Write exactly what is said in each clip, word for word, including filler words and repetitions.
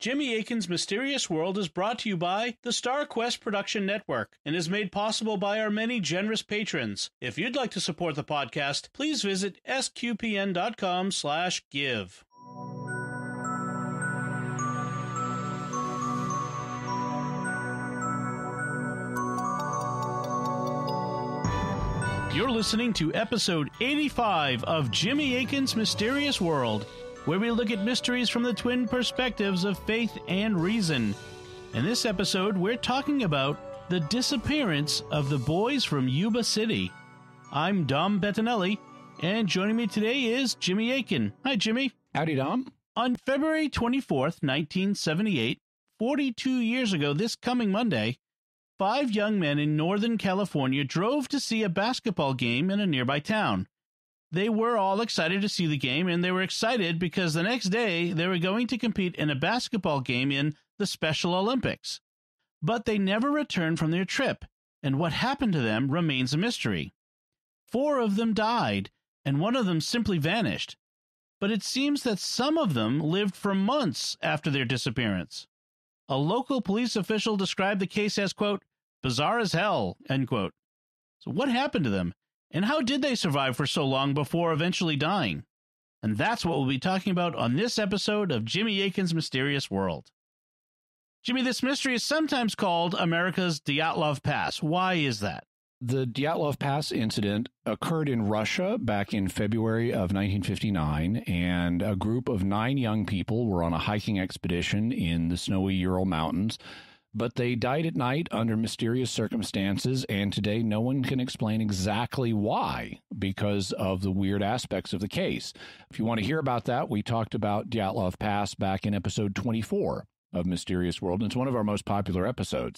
Jimmy Akin's Mysterious World is brought to you by the Star Quest Production Network and is made possible by our many generous patrons. If you'd like to support the podcast, please visit sqpn.com slash give. You're listening to episode eighty-five of Jimmy Akin's Mysterious World, where we look at mysteries from the twin perspectives of faith and reason. In this episode, we're talking about the disappearance of the boys from Yuba City. I'm Dom Bettinelli, and joining me today is Jimmy Akin. Hi, Jimmy. Howdy, Dom. On February twenty-fourth, nineteen seventy-eight, forty-two years ago this coming Monday, five young men in Northern California drove to see a basketball game in a nearby town. They were all excited to see the game, and they were excited because the next day they were going to compete in a basketball game in the Special Olympics. But they never returned from their trip, and what happened to them remains a mystery. Four of them died, and one of them simply vanished. But it seems that some of them lived for months after their disappearance. A local police official described the case as, quote, bizarre as hell, end quote. So what happened to them? And how did they survive for so long before eventually dying? And that's what we'll be talking about on this episode of Jimmy Akin's Mysterious World. Jimmy, this mystery is sometimes called America's Dyatlov Pass. Why is that? The Dyatlov Pass incident occurred in Russia back in February of nineteen fifty-nine, and a group of nine young people were on a hiking expedition in the snowy Ural Mountains. But they died at night under mysterious circumstances, and today no one can explain exactly why because of the weird aspects of the case. If you want to hear about that, we talked about Dyatlov Pass back in episode twenty-four of Mysterious World, and it's one of our most popular episodes.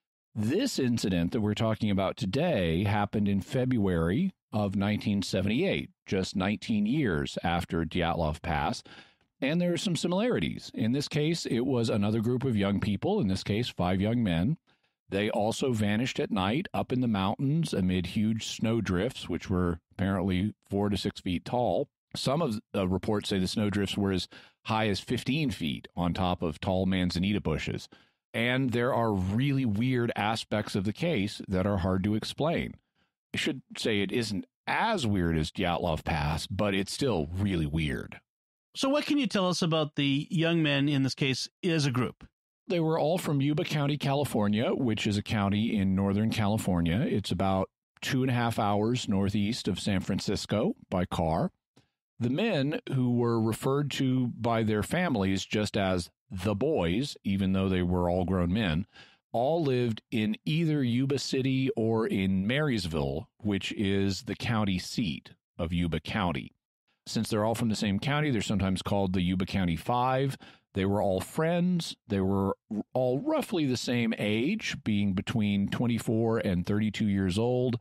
This incident that we're talking about today happened in February of nineteen seventy-eight, just nineteen years after Dyatlov Pass. And there are some similarities. In this case, it was another group of young people, in this case, five young men. They also vanished at night up in the mountains amid huge snowdrifts, which were apparently four to six feet tall. Some of the reports say the snowdrifts were as high as fifteen feet on top of tall manzanita bushes. And there are really weird aspects of the case that are hard to explain. I should say it isn't as weird as Dyatlov Pass, but it's still really weird. So what can you tell us about the young men in this case as a group? They were all from Yuba County, California, which is a county in Northern California. It's about two and a half hours northeast of San Francisco by car. The men, who were referred to by their families just as the boys, even though they were all grown men, all lived in either Yuba City or in Marysville, which is the county seat of Yuba County. Since they're all from the same county, they're sometimes called the Yuba County Five. They were all friends. They were all roughly the same age, being between twenty-four and thirty-two years old.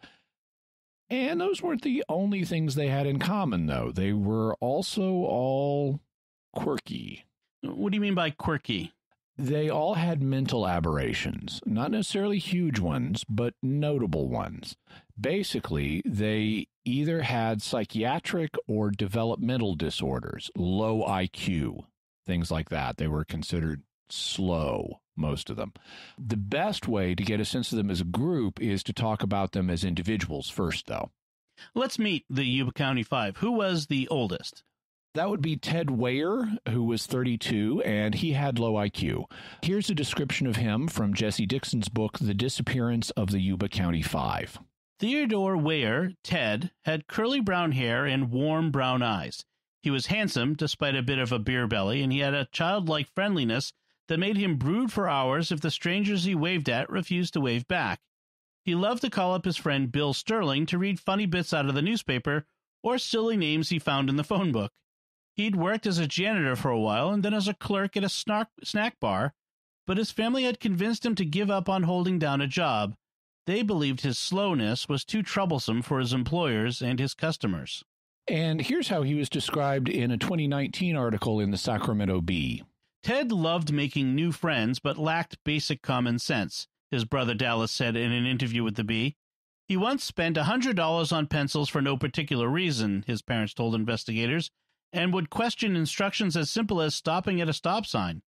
And those weren't the only things they had in common, though. They were also all quirky. What do you mean by quirky? They all had mental aberrations, not necessarily huge ones, but notable ones. Basically, they either had psychiatric or developmental disorders, low I Q, things like that. They were considered slow, most of them. The best way to get a sense of them as a group is to talk about them as individuals first, though. Let's meet the Yuba County Five. Who was the oldest? That would be Ted Weyer, who was thirty-two, and he had low I Q. Here's a description of him from Jesse Dixon's book, The Disappearance of the Yuba County Five. Theodore Weyer, Ted, had curly brown hair and warm brown eyes. He was handsome, despite a bit of a beer belly, and he had a childlike friendliness that made him brood for hours if the strangers he waved at refused to wave back. He loved to call up his friend Bill Sterling to read funny bits out of the newspaper or silly names he found in the phone book. He'd worked as a janitor for a while and then as a clerk at a snark, snack bar, but his family had convinced him to give up on holding down a job. They believed his slowness was too troublesome for his employers and his customers. And here's how he was described in a twenty nineteen article in the Sacramento Bee. Ted loved making new friends, but lacked basic common sense, his brother Dallas said in an interview with the Bee. He once spent one hundred dollars on pencils for no particular reason, his parents told investigators, and would question instructions as simple as stopping at a stop sign.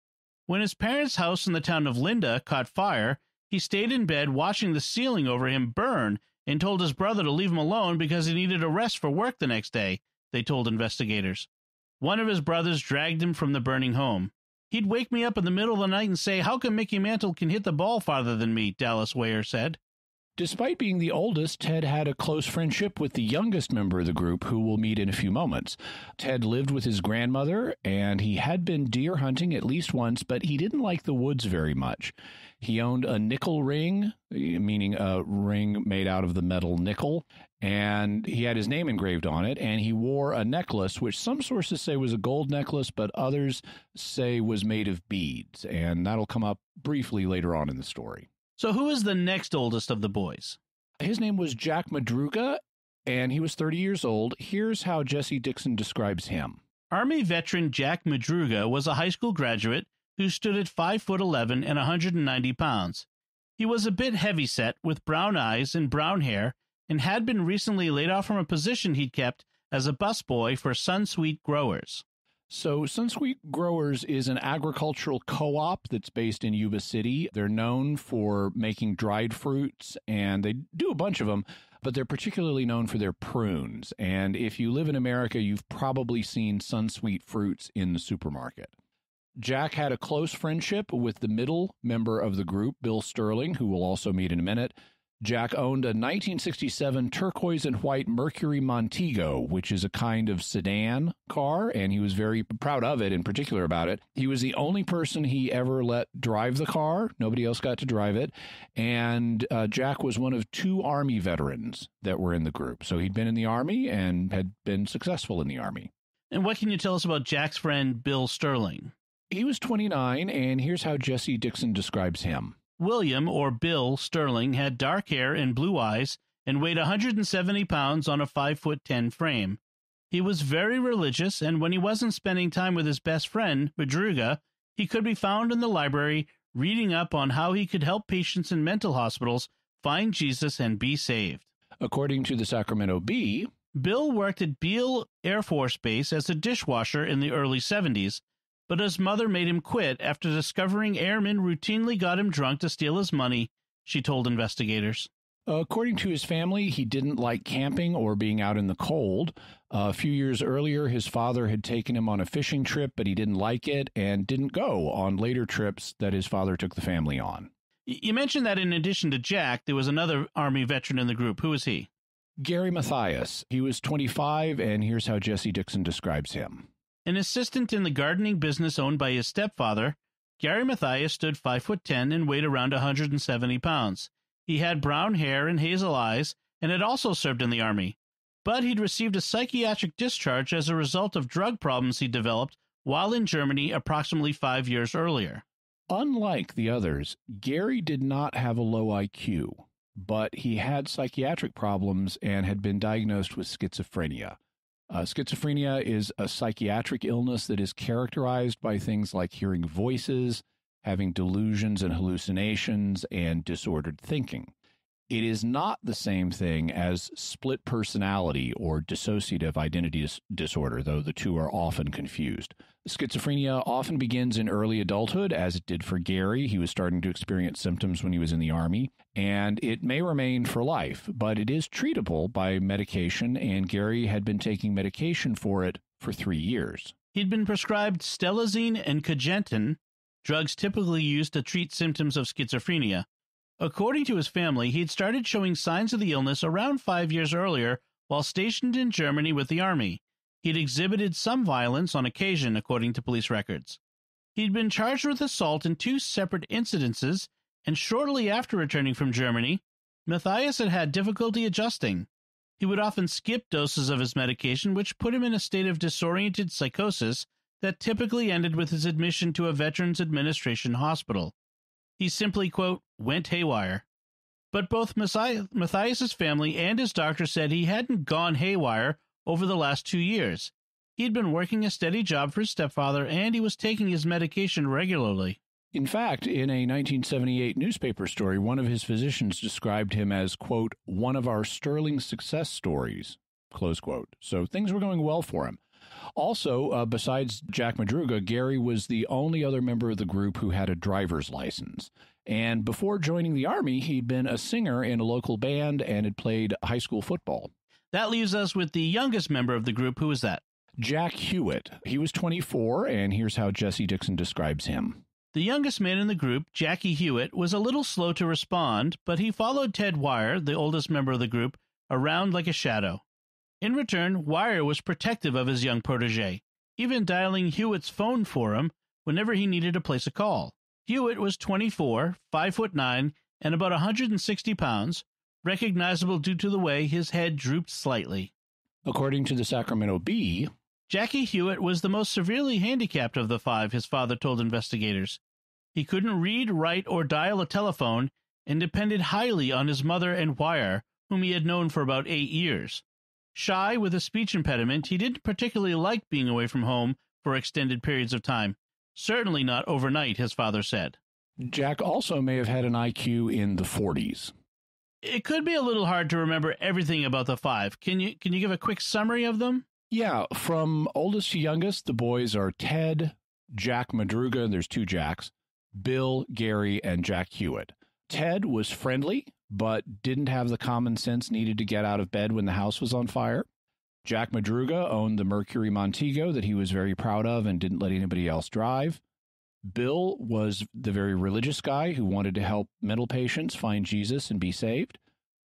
When his parents' house in the town of Linda caught fire, he stayed in bed watching the ceiling over him burn and told his brother to leave him alone because he needed a rest for work the next day, they told investigators. One of his brothers dragged him from the burning home. He'd wake me up in the middle of the night and say, "How come Mickey Mantle can hit the ball farther than me?" Dallas Weyer said. Despite being the oldest, Ted had a close friendship with the youngest member of the group, who we'll meet in a few moments. Ted lived with his grandmother, and he had been deer hunting at least once, but he didn't like the woods very much. He owned a nickel ring, meaning a ring made out of the metal nickel, and he had his name engraved on it, and he wore a necklace, which some sources say was a gold necklace, but others say was made of beads, and that'll come up briefly later on in the story. So who is the next oldest of the boys? His name was Jack Madruga, and he was thirty years old. Here's how Jesse Dixon describes him. Army veteran Jack Madruga was a high school graduate who stood at five foot eleven and one hundred ninety pounds. He was a bit heavyset, with brown eyes and brown hair, and had been recently laid off from a position he'd kept as a busboy for Sunsweet Growers. So Sunsweet Growers is an agricultural co-op that's based in Yuba City. They're known for making dried fruits, and they do a bunch of them, but they're particularly known for their prunes. And if you live in America, you've probably seen Sunsweet fruits in the supermarket. Jack had a close friendship with the middle member of the group, Bill Sterling, who we'll also meet in a minute. Jack owned a nineteen sixty-seven turquoise and white Mercury Montego, which is a kind of sedan car, and he was very proud of it, in particular about it. He was the only person he ever let drive the car. Nobody else got to drive it. And uh, Jack was one of two Army veterans that were in the group. So he'd been in the Army and had been successful in the Army. And what can you tell us about Jack's friend, Bill Sterling? He was twenty-nine, and here's how Jesse Dixon describes him. William, or Bill Sterling, had dark hair and blue eyes and weighed one hundred seventy pounds on a five foot ten frame. He was very religious, and when he wasn't spending time with his best friend, Madruga, he could be found in the library reading up on how he could help patients in mental hospitals find Jesus and be saved. According to the Sacramento Bee, Bill worked at Beale Air Force Base as a dishwasher in the early seventies, but his mother made him quit after discovering airmen routinely got him drunk to steal his money, she told investigators. According to his family, he didn't like camping or being out in the cold. Uh, a few years earlier, his father had taken him on a fishing trip, but he didn't like it and didn't go on later trips that his father took the family on. You mentioned that in addition to Jack, there was another Army veteran in the group. Who was he? Gary Mathias. He was twenty-five, and here's how Jesse Dixon describes him. An assistant in the gardening business owned by his stepfather, Gary Mathias stood five foot ten and weighed around one hundred seventy pounds. He had brown hair and hazel eyes and had also served in the Army, but he'd received a psychiatric discharge as a result of drug problems he developed while in Germany approximately five years earlier. Unlike the others, Gary did not have a low I Q, but he had psychiatric problems and had been diagnosed with schizophrenia. Uh, schizophrenia is a psychiatric illness that is characterized by things like hearing voices, having delusions and hallucinations, and disordered thinking. It is not the same thing as split personality or dissociative identity dis- disorder, though the two are often confused. Schizophrenia often begins in early adulthood, as it did for Gary. He was starting to experience symptoms when he was in the Army, and it may remain for life, but it is treatable by medication, and Gary had been taking medication for it for three years. He'd been prescribed stelazine and cogentin, drugs typically used to treat symptoms of schizophrenia. According to his family, he'd started showing signs of the illness around five years earlier while stationed in Germany with the Army. He'd exhibited some violence on occasion, according to police records. He'd been charged with assault in two separate incidences, and shortly after returning from Germany, Mathias had had difficulty adjusting. He would often skip doses of his medication, which put him in a state of disoriented psychosis that typically ended with his admission to a Veterans Administration hospital. He simply, quote, went haywire. But both Mathias's family and his doctor said he hadn't gone haywire over the last two years. He'd been working a steady job for his stepfather, and he was taking his medication regularly. In fact, in a nineteen seventy-eight newspaper story, one of his physicians described him as, quote, one of our sterling success stories, close quote. So things were going well for him. Also, uh, besides Jack Madruga, Gary was the only other member of the group who had a driver's license. And before joining the Army, he'd been a singer in a local band and had played high school football. That leaves us with the youngest member of the group. Who was that? Jack Hewitt. He was twenty-four, and here's how Jesse Dixon describes him. The youngest man in the group, Jackie Hewitt, was a little slow to respond, but he followed Ted Wire, the oldest member of the group, around like a shadow. In return, Wire was protective of his young protege, even dialing Hewitt's phone for him whenever he needed to place a call. Hewitt was twenty-four, five foot nine, and about one hundred sixty pounds, recognizable due to the way his head drooped slightly. According to the Sacramento Bee, Jackie Hewitt was the most severely handicapped of the five, his father told investigators. He couldn't read, write, or dial a telephone, and depended highly on his mother and Wire, whom he had known for about eight years. Shy with a speech impediment, he didn't particularly like being away from home for extended periods of time. Certainly not overnight, his father said. Jack also may have had an I Q in the forties. It could be a little hard to remember everything about the five. Can you can you give a quick summary of them? Yeah, from oldest to youngest, the boys are Ted, Jack Madruga, there's two Jacks, Bill, Gary, and Jack Hewitt. Ted was friendly, but didn't have the common sense needed to get out of bed when the house was on fire. Jack Madruga owned the Mercury Montego that he was very proud of and didn't let anybody else drive. Bill was the very religious guy who wanted to help mental patients find Jesus and be saved.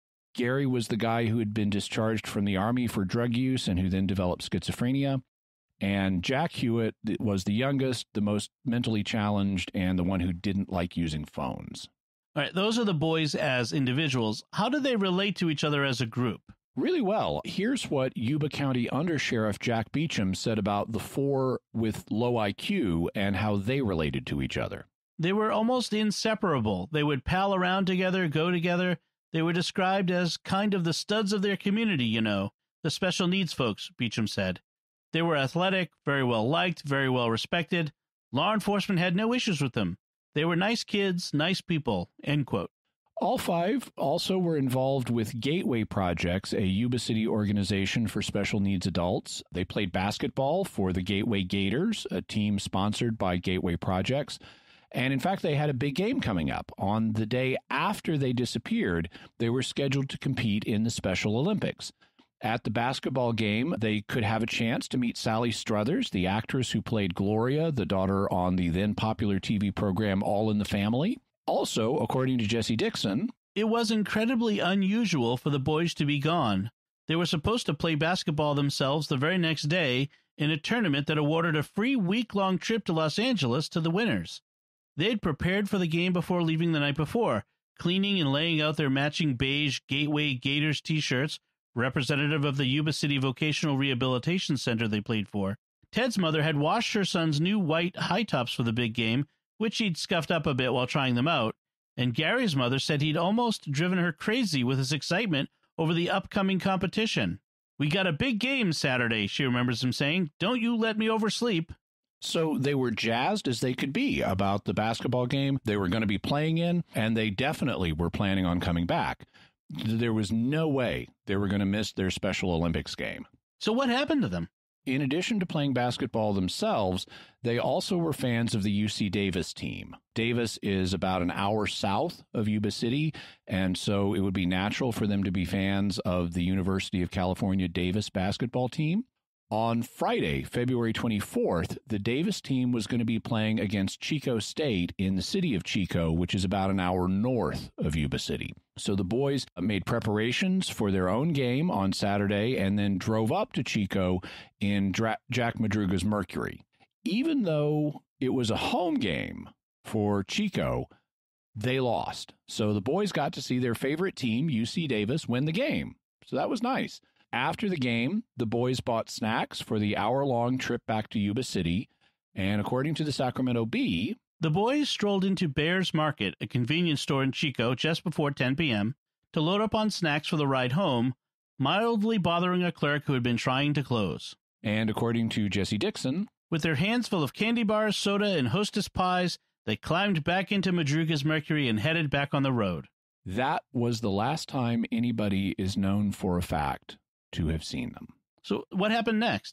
Gary was the guy who had been discharged from the Army for drug use and who then developed schizophrenia. And Jack Hewitt was the youngest, the most mentally challenged, and the one who didn't like using phones. All right, those are the boys as individuals. How do they relate to each other as a group? Really well. Here's what Yuba County Undersheriff Jack Beecham said about the four with low I Q and how they related to each other. They were almost inseparable. They would pal around together, go together. They were described as kind of the studs of their community, you know, the special needs folks, Beecham said. They were athletic, very well liked, very well respected. Law enforcement had no issues with them. They were nice kids, nice people, end quote. All five also were involved with Gateway Projects, a Yuba City organization for special needs adults. They played basketball for the Gateway Gators, a team sponsored by Gateway Projects. And in fact, they had a big game coming up. On the day after they disappeared, they were scheduled to compete in the Special Olympics. At the basketball game, they could have a chance to meet Sally Struthers, the actress who played Gloria, the daughter on the then popular T V program All in the Family. Also, according to Jesse Dixon, it was incredibly unusual for the boys to be gone. They were supposed to play basketball themselves the very next day in a tournament that awarded a free week-long trip to Los Angeles to the winners. They had prepared for the game before leaving the night before, cleaning and laying out their matching beige Gateway Gators t-shirts, representative of the Yuba City Vocational Rehabilitation Center they played for. Ted's mother had washed her son's new white high tops for the big game, which he'd scuffed up a bit while trying them out, and Gary's mother said he'd almost driven her crazy with his excitement over the upcoming competition. "We got a big game Saturday," she remembers him saying. "Don't you let me oversleep." So they were jazzed as they could be about the basketball game they were going to be playing in, and they definitely were planning on coming back. There was no way they were going to miss their Special Olympics game. So what happened to them? In addition to playing basketball themselves, they also were fans of the U C Davis team. Davis is about an hour south of Yuba City, and so it would be natural for them to be fans of the University of California Davis basketball team. On Friday, February twenty-fourth, the Davis team was going to be playing against Chico State in the city of Chico, which is about an hour north of Yuba City. So the boys made preparations for their own game on Saturday and then drove up to Chico in Dra- Jack Madruga's Mercury. Even though it was a home game for Chico, they lost. So the boys got to see their favorite team, U C Davis, win the game. So that was nice. After the game, the boys bought snacks for the hour-long trip back to Yuba City, and according to the Sacramento Bee, the boys strolled into Bear's Market, a convenience store in Chico, just before ten p.m., to load up on snacks for the ride home, mildly bothering a clerk who had been trying to close. And according to Jesse Dixon, with their hands full of candy bars, soda, and Hostess pies, they climbed back into Madruga's Mercury and headed back on the road. That was the last time anybody is known for a fact to have seen them. So what happened next?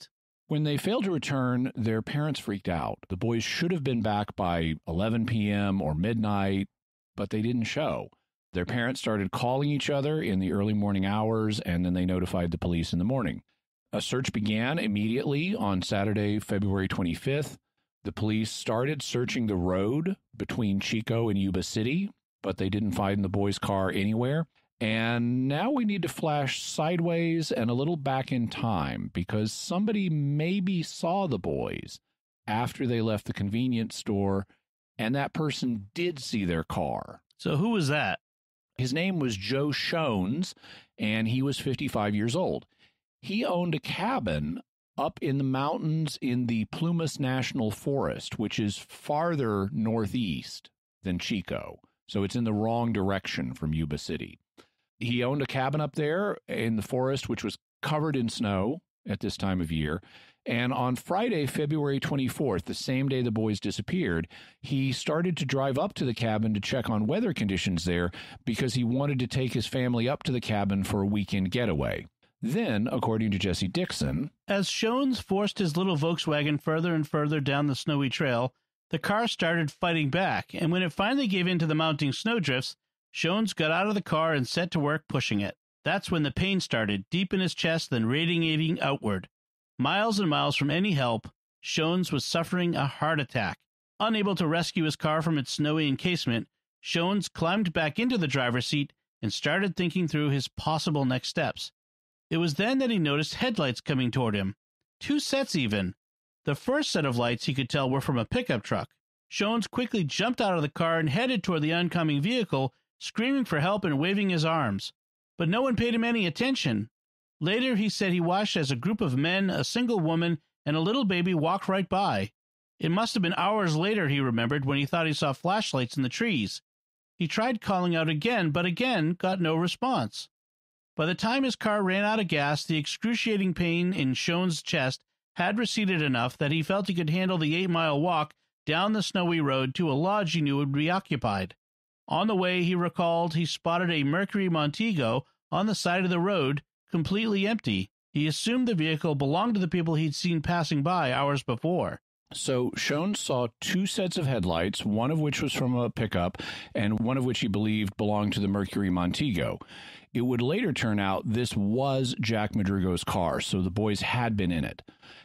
When they failed to return, their parents freaked out. The boys should have been back by eleven p.m. or midnight, but they didn't show. Their parents started calling each other in the early morning hours, and then they notified the police in the morning. A search began immediately on Saturday, February twenty-fifth. The police started searching the road between Chico and Yuba City, but they didn't find the boys' car anywhere. And now we need to flash sideways and a little back in time, because somebody maybe saw the boys after they left the convenience store, and that person did see their car. So who was that? His name was Joe Shones, and he was fifty-five years old. He owned a cabin up in the mountains in the Plumas National Forest, which is farther northeast than Chico. So it's in the wrong direction from Yuba City. He owned a cabin up there in the forest, which was covered in snow at this time of year. And on Friday, February twenty-fourth, the same day the boys disappeared, he started to drive up to the cabin to check on weather conditions there because he wanted to take his family up to the cabin for a weekend getaway. Then, according to Jesse Dixon, as Shones forced his little Volkswagen further and further down the snowy trail, the car started fighting back, and when it finally gave in to the mounting snowdrifts, Shones got out of the car and set to work pushing it. That's when the pain started, deep in his chest, then radiating outward. Miles and miles from any help, Shones was suffering a heart attack. Unable to rescue his car from its snowy encasement, Shones climbed back into the driver's seat and started thinking through his possible next steps. It was then that he noticed headlights coming toward him. Two sets even. The first set of lights he could tell were from a pickup truck. Shones quickly jumped out of the car and headed toward the oncoming vehicle, screaming for help and waving his arms. But no one paid him any attention. Later, he said he watched as a group of men, a single woman, and a little baby walked right by. It must have been hours later, he remembered, when he thought he saw flashlights in the trees. He tried calling out again, but again got no response. By the time his car ran out of gas, the excruciating pain in Shones' chest had receded enough that he felt he could handle the eight-mile walk down the snowy road to a lodge he knew would be occupied. On the way, he recalled he spotted a Mercury Montego on the side of the road, completely empty. He assumed the vehicle belonged to the people he'd seen passing by hours before. So Shones saw two sets of headlights, one of which was from a pickup, and one of which he believed belonged to the Mercury Montego. It would later turn out this was Jack Madrigo's car, so the boys had been in it.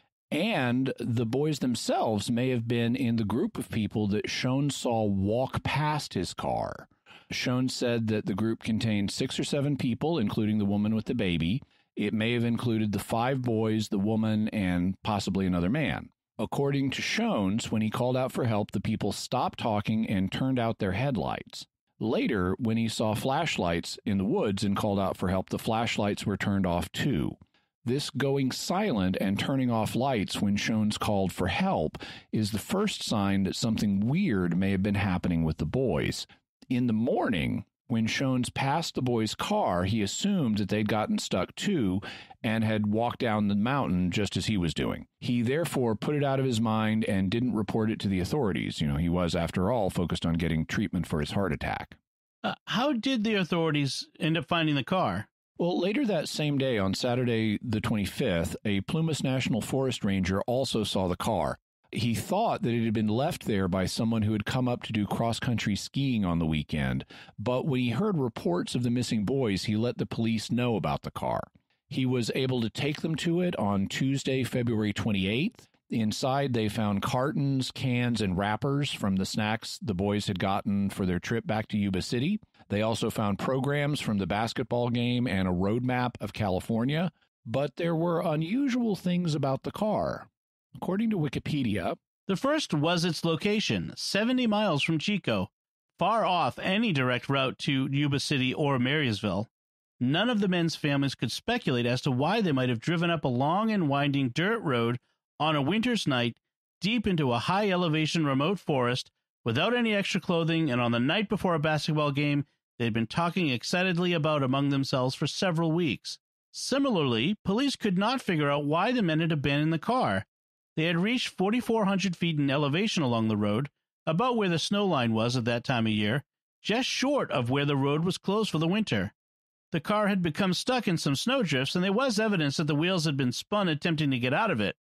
And the boys themselves may have been in the group of people that Shones saw walk past his car. Shones said that the group contained six or seven people, including the woman with the baby. It may have included the five boys, the woman, and possibly another man. According to Shones, when he called out for help, the people stopped talking and turned out their headlights. Later, when he saw flashlights in the woods and called out for help, the flashlights were turned off too. This going silent and turning off lights when Shones called for help is the first sign that something weird may have been happening with the boys. In the morning, when Shones passed the boys' car, he assumed that they'd gotten stuck too and had walked down the mountain just as he was doing. He therefore put it out of his mind and didn't report it to the authorities. You know, he was, after all, focused on getting treatment for his heart attack. Uh, how did the authorities end up finding the car? Well, later that same day, on Saturday the twenty-fifth, a Plumas National Forest ranger also saw the car. He thought that it had been left there by someone who had come up to do cross-country skiing on the weekend, but when he heard reports of the missing boys, he let the police know about the car. He was able to take them to it on Tuesday, February twenty-eighth. Inside, they found cartons, cans, and wrappers from the snacks the boys had gotten for their trip back to Yuba City. They also found programs from the basketball game and a road map of California, but there were unusual things about the car. According to Wikipedia, the first was its location, seventy miles from Chico, far off any direct route to Yuba City or Marysville. None of the men's families could speculate as to why they might have driven up a long and winding dirt road on a winter's night deep into a high-elevation remote forest without any extra clothing, and on the night before a basketball game they'd been talking excitedly about among themselves for several weeks. Similarly, police could not figure out why the men had abandoned the car. They had reached forty-four hundred feet in elevation along the road, about where the snow line was at that time of year, just short of where the road was closed for the winter. The car had become stuck in some snowdrifts, and there was evidence that the wheels had been spun attempting to get out of it.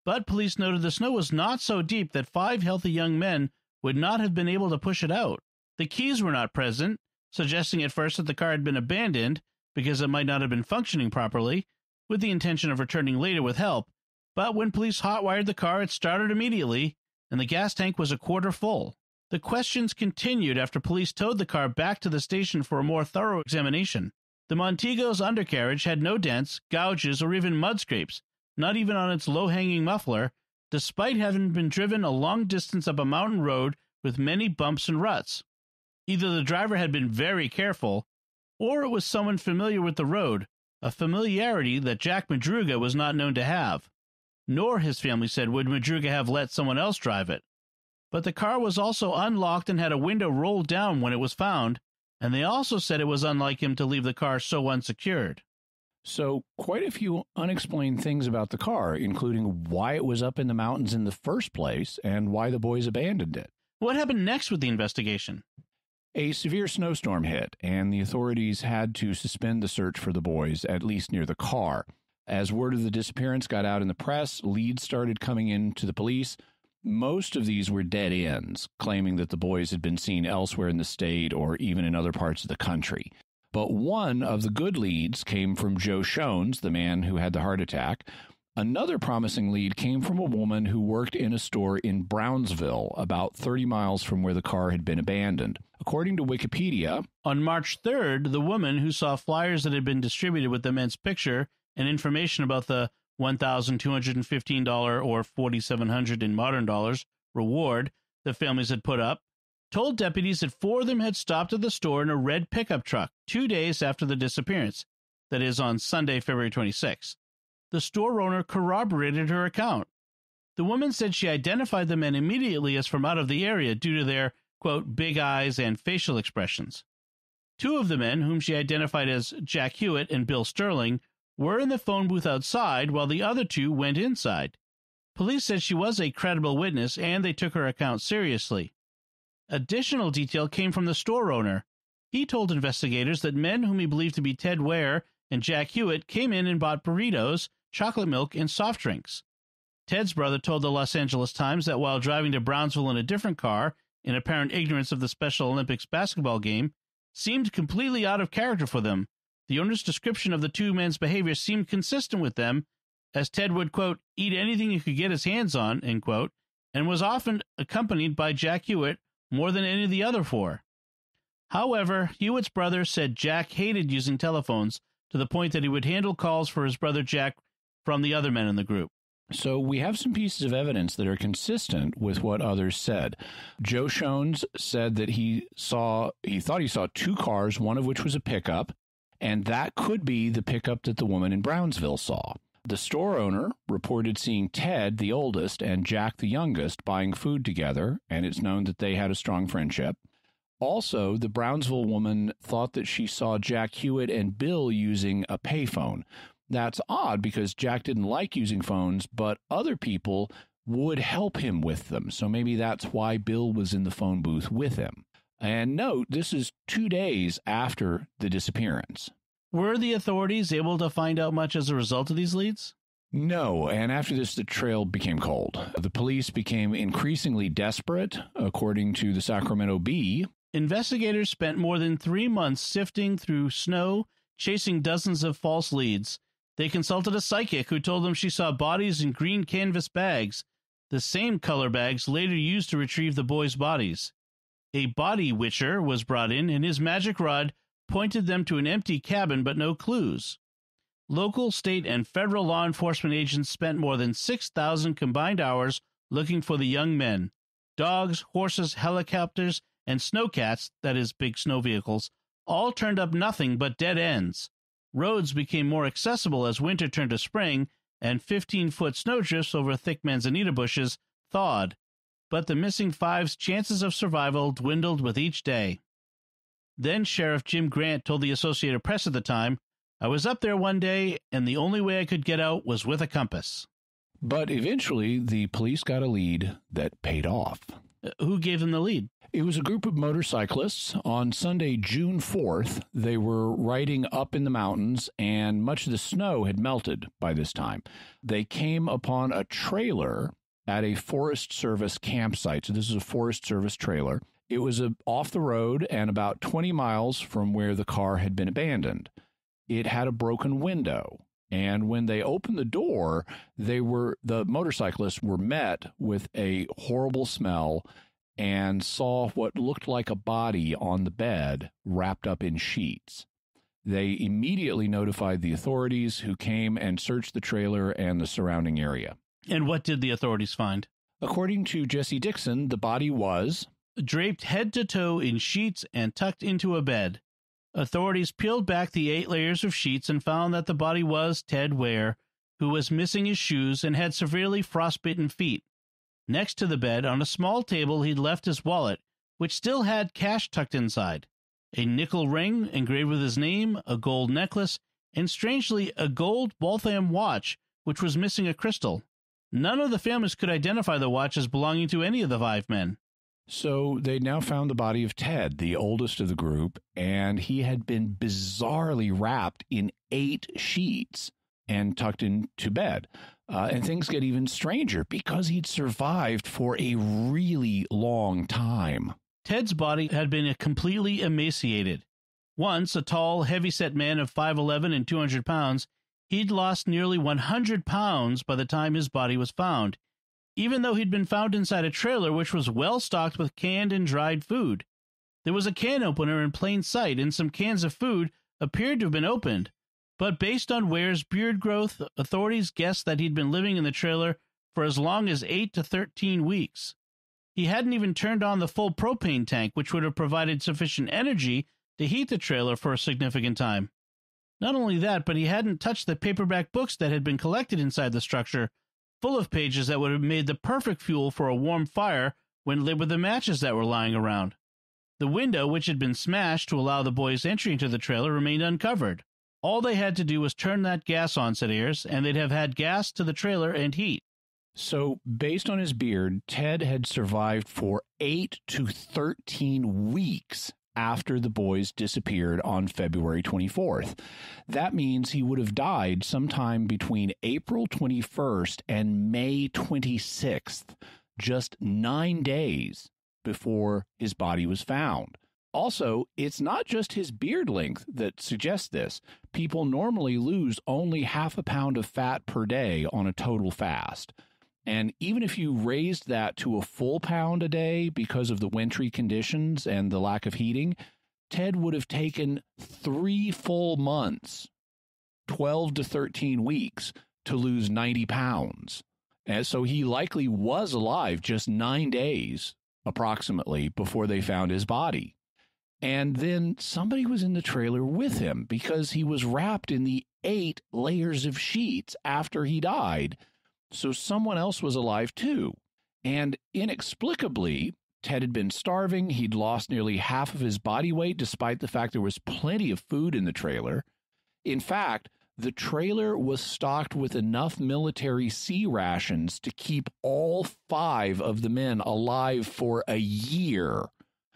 But police noted the snow was not so deep that five healthy young men would not have been able to push it out. The keys were not present, suggesting at first that the car had been abandoned because it might not have been functioning properly, with the intention of returning later with help. But when police hotwired the car, it started immediately, and the gas tank was a quarter full. The questions continued after police towed the car back to the station for a more thorough examination. The Montego's undercarriage had no dents, gouges, or even mud scrapes, not even on its low-hanging muffler, despite having been driven a long distance up a mountain road with many bumps and ruts. Either the driver had been very careful, or it was someone familiar with the road, a familiarity that Jack Madruga was not known to have. Nor, his family said, would Madruga have let someone else drive it. But the car was also unlocked and had a window rolled down when it was found, and they also said it was unlike him to leave the car so unsecured. So quite a few unexplained things about the car, including why it was up in the mountains in the first place and why the boys abandoned it. What happened next with the investigation? A severe snowstorm hit, and the authorities had to suspend the search for the boys, at least near the car. As word of the disappearance got out in the press, leads started coming in to the police. Most of these were dead ends, claiming that the boys had been seen elsewhere in the state or even in other parts of the country. But one of the good leads came from Joe Shones, the man who had the heart attack. Another promising lead came from a woman who worked in a store in Brownsville, about thirty miles from where the car had been abandoned. According to Wikipedia, on March third, the woman who saw flyers that had been distributed with the men's picture and information about the one thousand two hundred fifteen dollars or four thousand seven hundred dollars in modern dollars reward the families had put up, told deputies that four of them had stopped at the store in a red pickup truck two days after the disappearance, that is, on Sunday, February twenty-sixth. The store owner corroborated her account. The woman said she identified the men immediately as from out of the area due to their, quote, big eyes and facial expressions. Two of the men, whom she identified as Jack Hewitt and Bill Sterling, were in the phone booth outside, while the other two went inside. Police said she was a credible witness, and they took her account seriously. Additional detail came from the store owner. He told investigators that men whom he believed to be Ted Ware and Jack Hewitt came in and bought burritos, chocolate milk, and soft drinks. Ted's brother told the Los Angeles Times that while driving to Brownsville in a different car, in apparent ignorance of the Special Olympics basketball game, seemed completely out of character for them. The owner's description of the two men's behavior seemed consistent with them, as Ted would, quote, eat anything he could get his hands on, end quote, and was often accompanied by Jack Hewitt more than any of the other four. However, Hewitt's brother said Jack hated using telephones to the point that he would handle calls for his brother Jack from the other men in the group. So we have some pieces of evidence that are consistent with what others said. Joe Shones said that he saw, he thought he saw two cars, one of which was a pickup, and that could be the pickup that the woman in Brownsville saw. The store owner reported seeing Ted, the oldest, and Jack, the youngest, buying food together, and it's known that they had a strong friendship. Also, the Brownsville woman thought that she saw Jack Hewitt and Bill using a payphone. That's odd because Jack didn't like using phones, but other people would help him with them. So maybe that's why Bill was in the phone booth with him. And note, this is two days after the disappearance. Were the authorities able to find out much as a result of these leads? No, and after this, the trail became cold. The police became increasingly desperate, according to the Sacramento Bee. Investigators spent more than three months sifting through snow, chasing dozens of false leads. They consulted a psychic who told them she saw bodies in green canvas bags, the same color bags later used to retrieve the boys' bodies. A body witcher was brought in, and his magic rod pointed them to an empty cabin but no clues. Local, state, and federal law enforcement agents spent more than six thousand combined hours looking for the young men. Dogs, horses, helicopters, and snowcats, that is, big snow vehicles, all turned up nothing but dead ends. Roads became more accessible as winter turned to spring, and fifteen-foot snowdrifts over thick manzanita bushes thawed. But the missing five's chances of survival dwindled with each day. Then Sheriff Jim Grant told the Associated Press at the time, I was up there one day, and the only way I could get out was with a compass. But eventually, the police got a lead that paid off. Uh, who gave them the lead? It was a group of motorcyclists. On Sunday, June fourth, they were riding up in the mountains, and much of the snow had melted by this time. They came upon a trailer at a Forest Service campsite. So this is a Forest Service trailer. It was a, off the road and about twenty miles from where the car had been abandoned. It had a broken window. And when they opened the door, they were the motorcyclists were met with a horrible smell and saw what looked like a body on the bed wrapped up in sheets. They immediately notified the authorities, who came and searched the trailer and the surrounding area. And what did the authorities find? According to Jesse Dixon, the body was draped head to toe in sheets and tucked into a bed. Authorities peeled back the eight layers of sheets and found that the body was Ted Ware, who was missing his shoes and had severely frostbitten feet. Next to the bed, on a small table, he'd left his wallet, which still had cash tucked inside, a nickel ring engraved with his name, a gold necklace, and strangely, a gold Waltham watch, which was missing a crystal. None of the families could identify the watch as belonging to any of the five men. So they now found the body of Ted, the oldest of the group, and he had been bizarrely wrapped in eight sheets and tucked into bed. Uh, and things get even stranger because he'd survived for a really long time. Ted's body had been completely emaciated. Once a tall, heavy-set man of five eleven and two hundred pounds, he'd lost nearly one hundred pounds by the time his body was found, even though he'd been found inside a trailer which was well stocked with canned and dried food. There was a can opener in plain sight, and some cans of food appeared to have been opened. But based on Ware's beard growth, authorities guessed that he'd been living in the trailer for as long as eight to thirteen weeks. He hadn't even turned on the full propane tank, which would have provided sufficient energy to heat the trailer for a significant time. Not only that, but he hadn't touched the paperback books that had been collected inside the structure, full of pages that would have made the perfect fuel for a warm fire when lit with the matches that were lying around. The window, which had been smashed to allow the boys entry into the trailer, remained uncovered. All they had to do was turn that gas on, said Ayers, and they'd have had gas to the trailer and heat. So, based on his beard, Ted had survived for eight to thirteen weeks after the boys disappeared on February twenty-fourth. That means he would have died sometime between April twenty-first and May twenty-sixth, just nine days before his body was found. Also, it's not just his beard length that suggests this. People normally lose only half a pound of fat per day on a total fast. And even if you raised that to a full pound a day because of the wintry conditions and the lack of heating, Ted would have taken three full months, twelve to thirteen weeks, to lose ninety pounds. And so he likely was alive just nine days, approximately, before they found his body. And then somebody was in the trailer with him because he was wrapped in the eight layers of sheets after he died. So someone else was alive too. And inexplicably, Ted had been starving. He'd lost nearly half of his body weight, despite the fact there was plenty of food in the trailer. In fact, the trailer was stocked with enough military C rations to keep all five of the men alive for a year.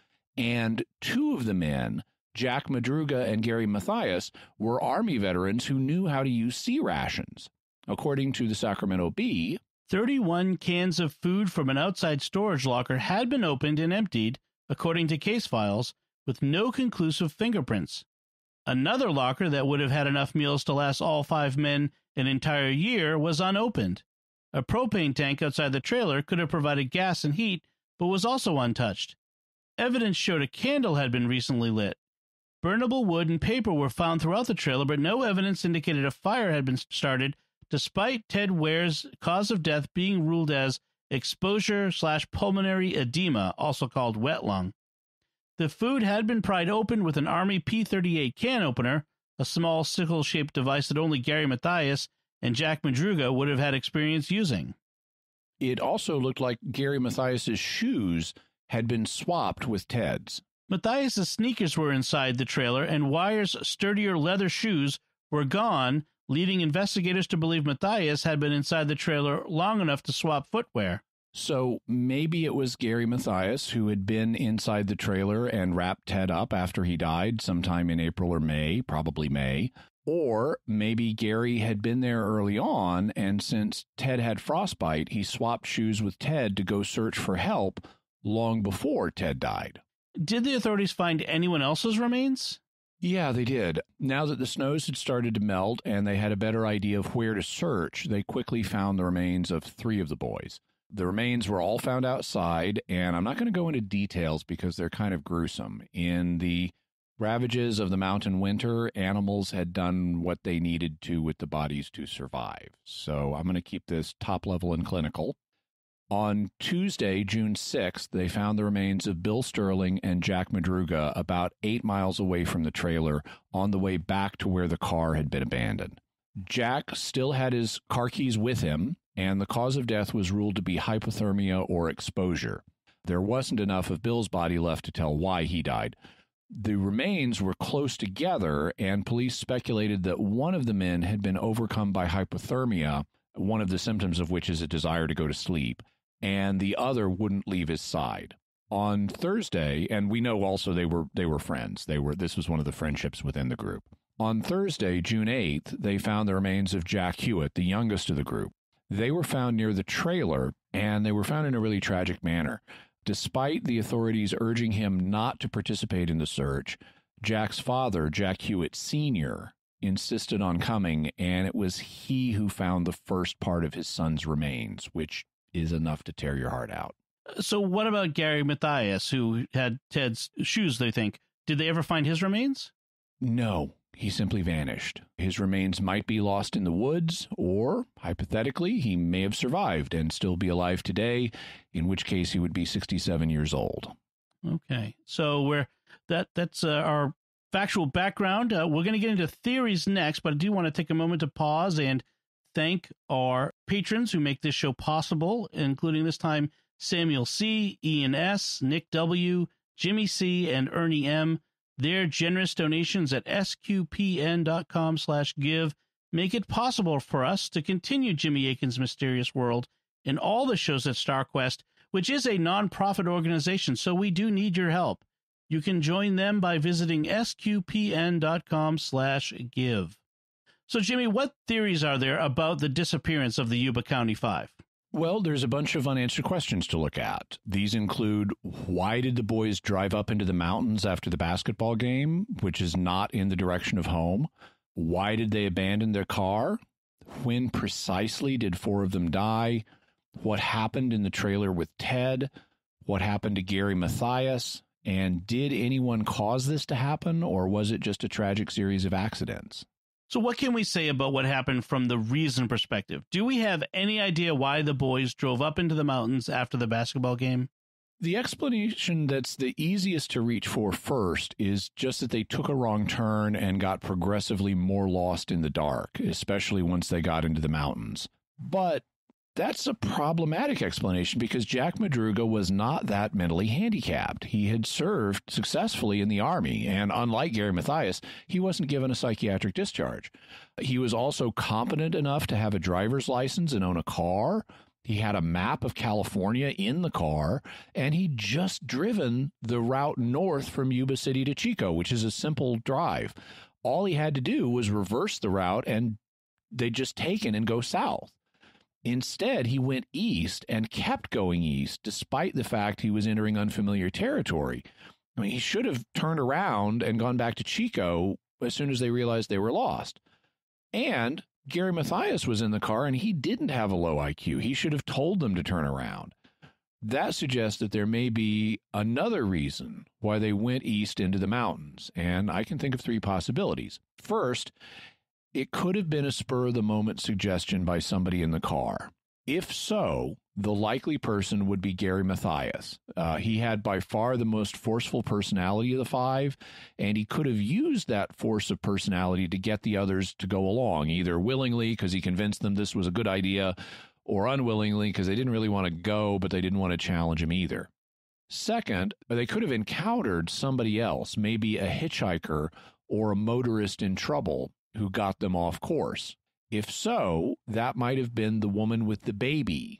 And two of the men, Jack Madruga and Gary Mathias, were Army veterans who knew how to use C rations. According to the Sacramento Bee, thirty-one cans of food from an outside storage locker had been opened and emptied, according to case files, with no conclusive fingerprints. Another locker that would have had enough meals to last all five men an entire year was unopened. A propane tank outside the trailer could have provided gas and heat, but was also untouched. Evidence showed a candle had been recently lit. Burnable wood and paper were found throughout the trailer, but no evidence indicated a fire had been started, despite Ted Ware's cause of death being ruled as exposure slash pulmonary edema, also called wet lung. The food had been pried open with an Army P thirty-eight can opener, a small sickle-shaped device that only Gary Mathias and Jack Madruga would have had experience using. It also looked like Gary Mathias's shoes had been swapped with Ted's. Mathias's sneakers were inside the trailer, and Ware's sturdier leather shoes were gone, leading investigators to believe Mathias had been inside the trailer long enough to swap footwear. So maybe it was Gary Mathias who had been inside the trailer and wrapped Ted up after he died sometime in April or May, probably May. Or maybe Gary had been there early on, and since Ted had frostbite, he swapped shoes with Ted to go search for help long before Ted died. Did the authorities find anyone else's remains? Yeah, they did. Now that the snows had started to melt and they had a better idea of where to search, they quickly found the remains of three of the boys. The remains were all found outside, and I'm not going to go into details because they're kind of gruesome. In the ravages of the mountain winter, animals had done what they needed to with the bodies to survive. So I'm going to keep this top level and clinical. On Tuesday, June sixth, they found the remains of Bill Sterling and Jack Madruga about eight miles away from the trailer on the way back to where the car had been abandoned. Jack still had his car keys with him, and the cause of death was ruled to be hypothermia or exposure. There wasn't enough of Bill's body left to tell why he died. The remains were close together, and police speculated that one of the men had been overcome by hypothermia, one of the symptoms of which is a desire to go to sleep, and the other wouldn't leave his side. On Thursday, and we know also they were they were friends. They were this was one of the friendships within the group. On Thursday, June eighth, they found the remains of Jack Hewitt, the youngest of the group. They were found near the trailer, and they were found in a really tragic manner. Despite the authorities urging him not to participate in the search, Jack's father, Jack Hewitt Senior, insisted on coming, and it was he who found the first part of his son's remains, which is enough to tear your heart out. So what about Gary Mathias, who had Ted's shoes, they think? Did they ever find his remains? No, he simply vanished. His remains might be lost in the woods, or, hypothetically, he may have survived and still be alive today, in which case he would be sixty-seven years old. Okay, so we're that that's uh, our factual background. Uh, we're going to get into theories next, but I do want to take a moment to pause and thank our patrons who make this show possible, including this time Samuel C., Ian S., Nick W., Jimmy C., and Ernie M. Their generous donations at sqpn.com slash give make it possible for us to continue Jimmy Akin's Mysterious World and all the shows at StarQuest, which is a nonprofit organization, so we do need your help. You can join them by visiting sqpn.com slash give. So, Jimmy, what theories are there about the disappearance of the Yuba County Five? Well, there's a bunch of unanswered questions to look at. These include, why did the boys drive up into the mountains after the basketball game, which is not in the direction of home? Why did they abandon their car? When precisely did four of them die? What happened in the trailer with Ted? What happened to Gary Mathias? And did anyone cause this to happen, or was it just a tragic series of accidents? So what can we say about what happened from the reason perspective? Do we have any idea why the boys drove up into the mountains after the basketball game? The explanation that's the easiest to reach for first is just that they took a wrong turn and got progressively more lost in the dark, especially once they got into the mountains. But that's a problematic explanation because Jack Madruga was not that mentally handicapped. He had served successfully in the Army, and unlike Gary Mathias, he wasn't given a psychiatric discharge. He was also competent enough to have a driver's license and own a car. He had a map of California in the car, and he'd just driven the route north from Yuba City to Chico, which is a simple drive. All he had to do was reverse the route, and they'd just take it and go south. Instead, he went east and kept going east, despite the fact he was entering unfamiliar territory. I mean, he should have turned around and gone back to Chico as soon as they realized they were lost. And Gary Mathias was in the car, and he didn't have a low I Q. He should have told them to turn around. That suggests that there may be another reason why they went east into the mountains, and I can think of three possibilities. First, it could have been a spur-of-the-moment suggestion by somebody in the car. If so, the likely person would be Gary Mathias. Uh, he had by far the most forceful personality of the five, and he could have used that force of personality to get the others to go along, either willingly because he convinced them this was a good idea, or unwillingly because they didn't really want to go, but they didn't want to challenge him either. Second, they could have encountered somebody else, maybe a hitchhiker or a motorist in trouble, who got them off course. If so, that might have been the woman with the baby.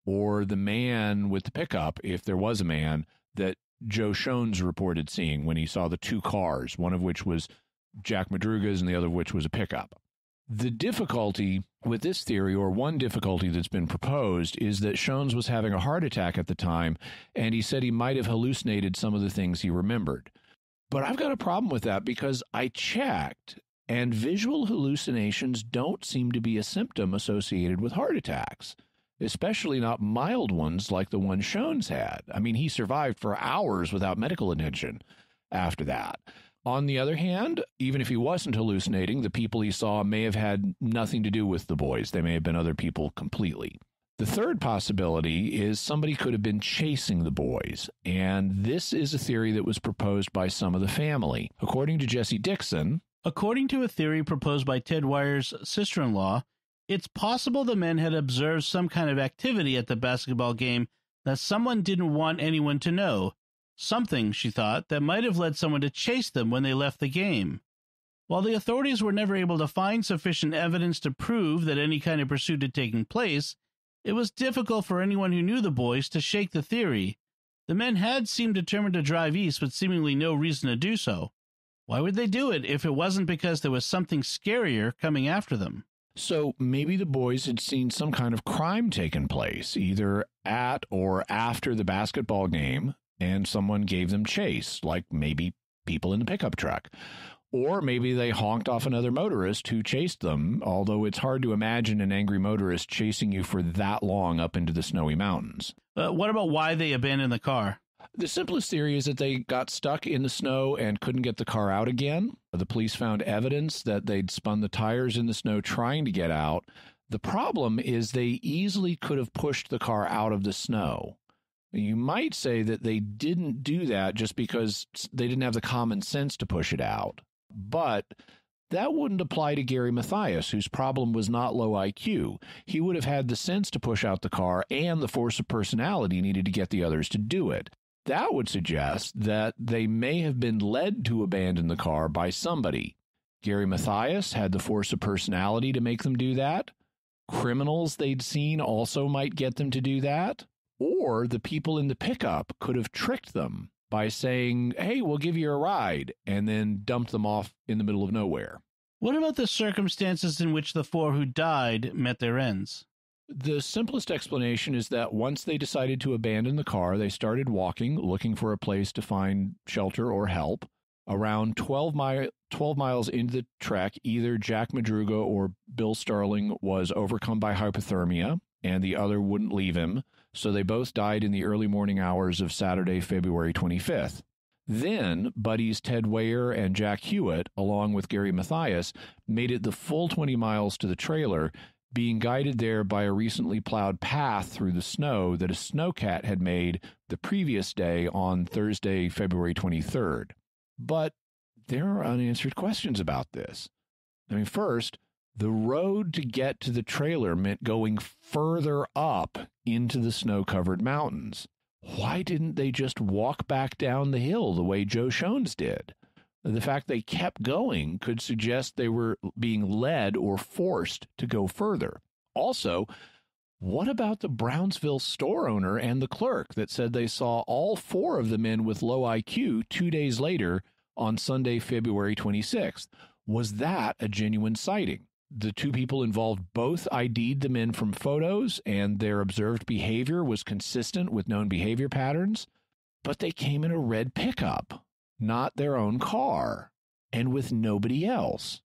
or the man with the pickup, if there was a man, that Joe Shones reported seeing when he saw the two cars, one of which was Jack Madruga's and the other of which was a pickup. The difficulty with this theory, or one difficulty that's been proposed, is that Shones was having a heart attack at the time, and he said he might have hallucinated some of the things he remembered. But I've got a problem with that because I checked, and visual hallucinations don't seem to be a symptom associated with heart attacks, especially not mild ones like the one Shones had. I mean, he survived for hours without medical attention after that. On the other hand, even if he wasn't hallucinating, the people he saw may have had nothing to do with the boys. They may have been other people completely. The third possibility is somebody could have been chasing the boys, and this is a theory that was proposed by some of the family. According to Jesse Dixon, according to a theory proposed by Ted Wyer's sister-in-law, it's possible the men had observed some kind of activity at the basketball game that someone didn't want anyone to know. Something, she thought, that might have led someone to chase them when they left the game. While the authorities were never able to find sufficient evidence to prove that any kind of pursuit had taken place, it was difficult for anyone who knew the boys to shake the theory. The men had seemed determined to drive east with seemingly no reason to do so. Why would they do it if it wasn't because there was something scarier coming after them? So maybe the boys had seen some kind of crime taking place, either at or after the basketball game, and someone gave them chase, like maybe people in the pickup truck. Or maybe they honked off another motorist who chased them, although it's hard to imagine an angry motorist chasing you for that long up into the snowy mountains. Uh, what about why they abandoned the car? The simplest theory is that they got stuck in the snow and couldn't get the car out again. The police found evidence that they'd spun the tires in the snow trying to get out. The problem is they easily could have pushed the car out of the snow. You might say that they didn't do that just because they didn't have the common sense to push it out. But that wouldn't apply to Gary Mathias, whose problem was not low I Q. He would have had the sense to push out the car and the force of personality needed to get the others to do it. That would suggest that they may have been led to abandon the car by somebody. Gary Mathias had the force of personality to make them do that. Criminals they'd seen also might get them to do that. Or the people in the pickup could have tricked them by saying, hey, we'll give you a ride, and then dumped them off in the middle of nowhere. What about the circumstances in which the four who died met their ends? The simplest explanation is that once they decided to abandon the car, they started walking, looking for a place to find shelter or help. Around twelve, mi- twelve miles into the trek, either Jack Madruga or Bill Starling was overcome by hypothermia, and the other wouldn't leave him, so they both died in the early morning hours of Saturday, February twenty-fifth. Then, buddies Ted Weyer and Jack Hewitt, along with Gary Mathias, made it the full twenty miles to the trailer, being guided there by a recently plowed path through the snow that a snowcat had made the previous day on Thursday, February twenty-third. But there are unanswered questions about this. I mean, first, the road to get to the trailer meant going further up into the snow-covered mountains. Why didn't they just walk back down the hill the way Joe Shones did? The fact they kept going could suggest they were being led or forced to go further. Also, what about the Brownsville store owner and the clerk that said they saw all four of the men with low I Q two days later on Sunday, February twenty-sixth? Was that a genuine sighting? The two people involved both I D'd the men from photos, and their observed behavior was consistent with known behavior patterns, but they came in a red pickup, not their own car, and with nobody else.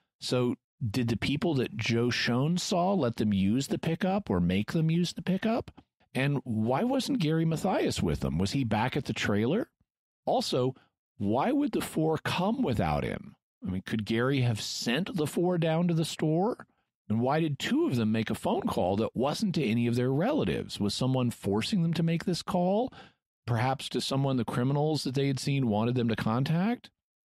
So did the people that Joe Shones saw let them use the pickup or make them use the pickup? And why wasn't Gary Mathias with them? Was he back at the trailer? Also, why would the four come without him? I mean, could Gary have sent the four down to the store? And why did two of them make a phone call that wasn't to any of their relatives? Was someone forcing them to make this call? Perhaps to someone the criminals that they had seen wanted them to contact?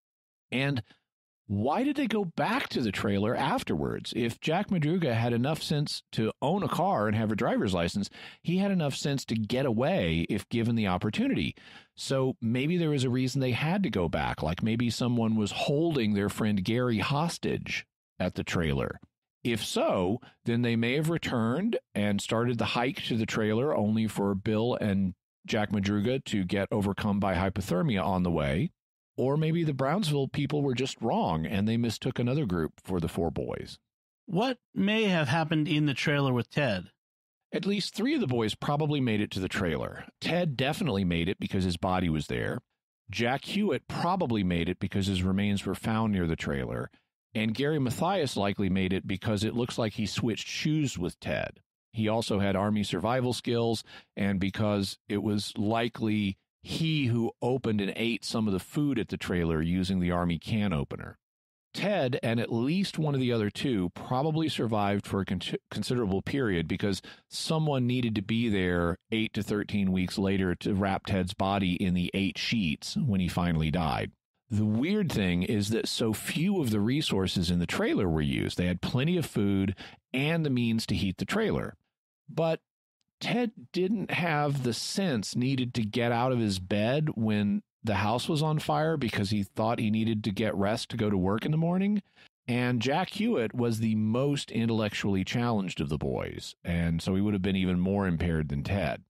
And why did they go back to the trailer afterwards? If Jack Madruga had enough sense to own a car and have a driver's license, he had enough sense to get away if given the opportunity. So maybe there was a reason they had to go back, like maybe someone was holding their friend Gary hostage at the trailer. If so, then they may have returned and started the hike to the trailer only for Bill and Jack Madruga to get overcome by hypothermia on the way. Or maybe the Brownsville people were just wrong and they mistook another group for the four boys. What may have happened in the trailer with Ted? At least three of the boys probably made it to the trailer. Ted definitely made it because his body was there. Jack Hewitt probably made it because his remains were found near the trailer. And Gary Mathias likely made it because it looks like he switched shoes with Ted. He also had Army survival skills, and because it was likely he who opened and ate some of the food at the trailer using the Army can opener. Ted and at least one of the other two probably survived for a con- considerable period because someone needed to be there eight to thirteen weeks later to wrap Ted's body in the eight sheets when he finally died. The weird thing is that so few of the resources in the trailer were used. They had plenty of food and the means to heat the trailer. But Ted didn't have the sense needed to get out of his bed when the house was on fire because he thought he needed to get rest to go to work in the morning. And Jack Hewitt was the most intellectually challenged of the boys, and so he would have been even more impaired than Ted.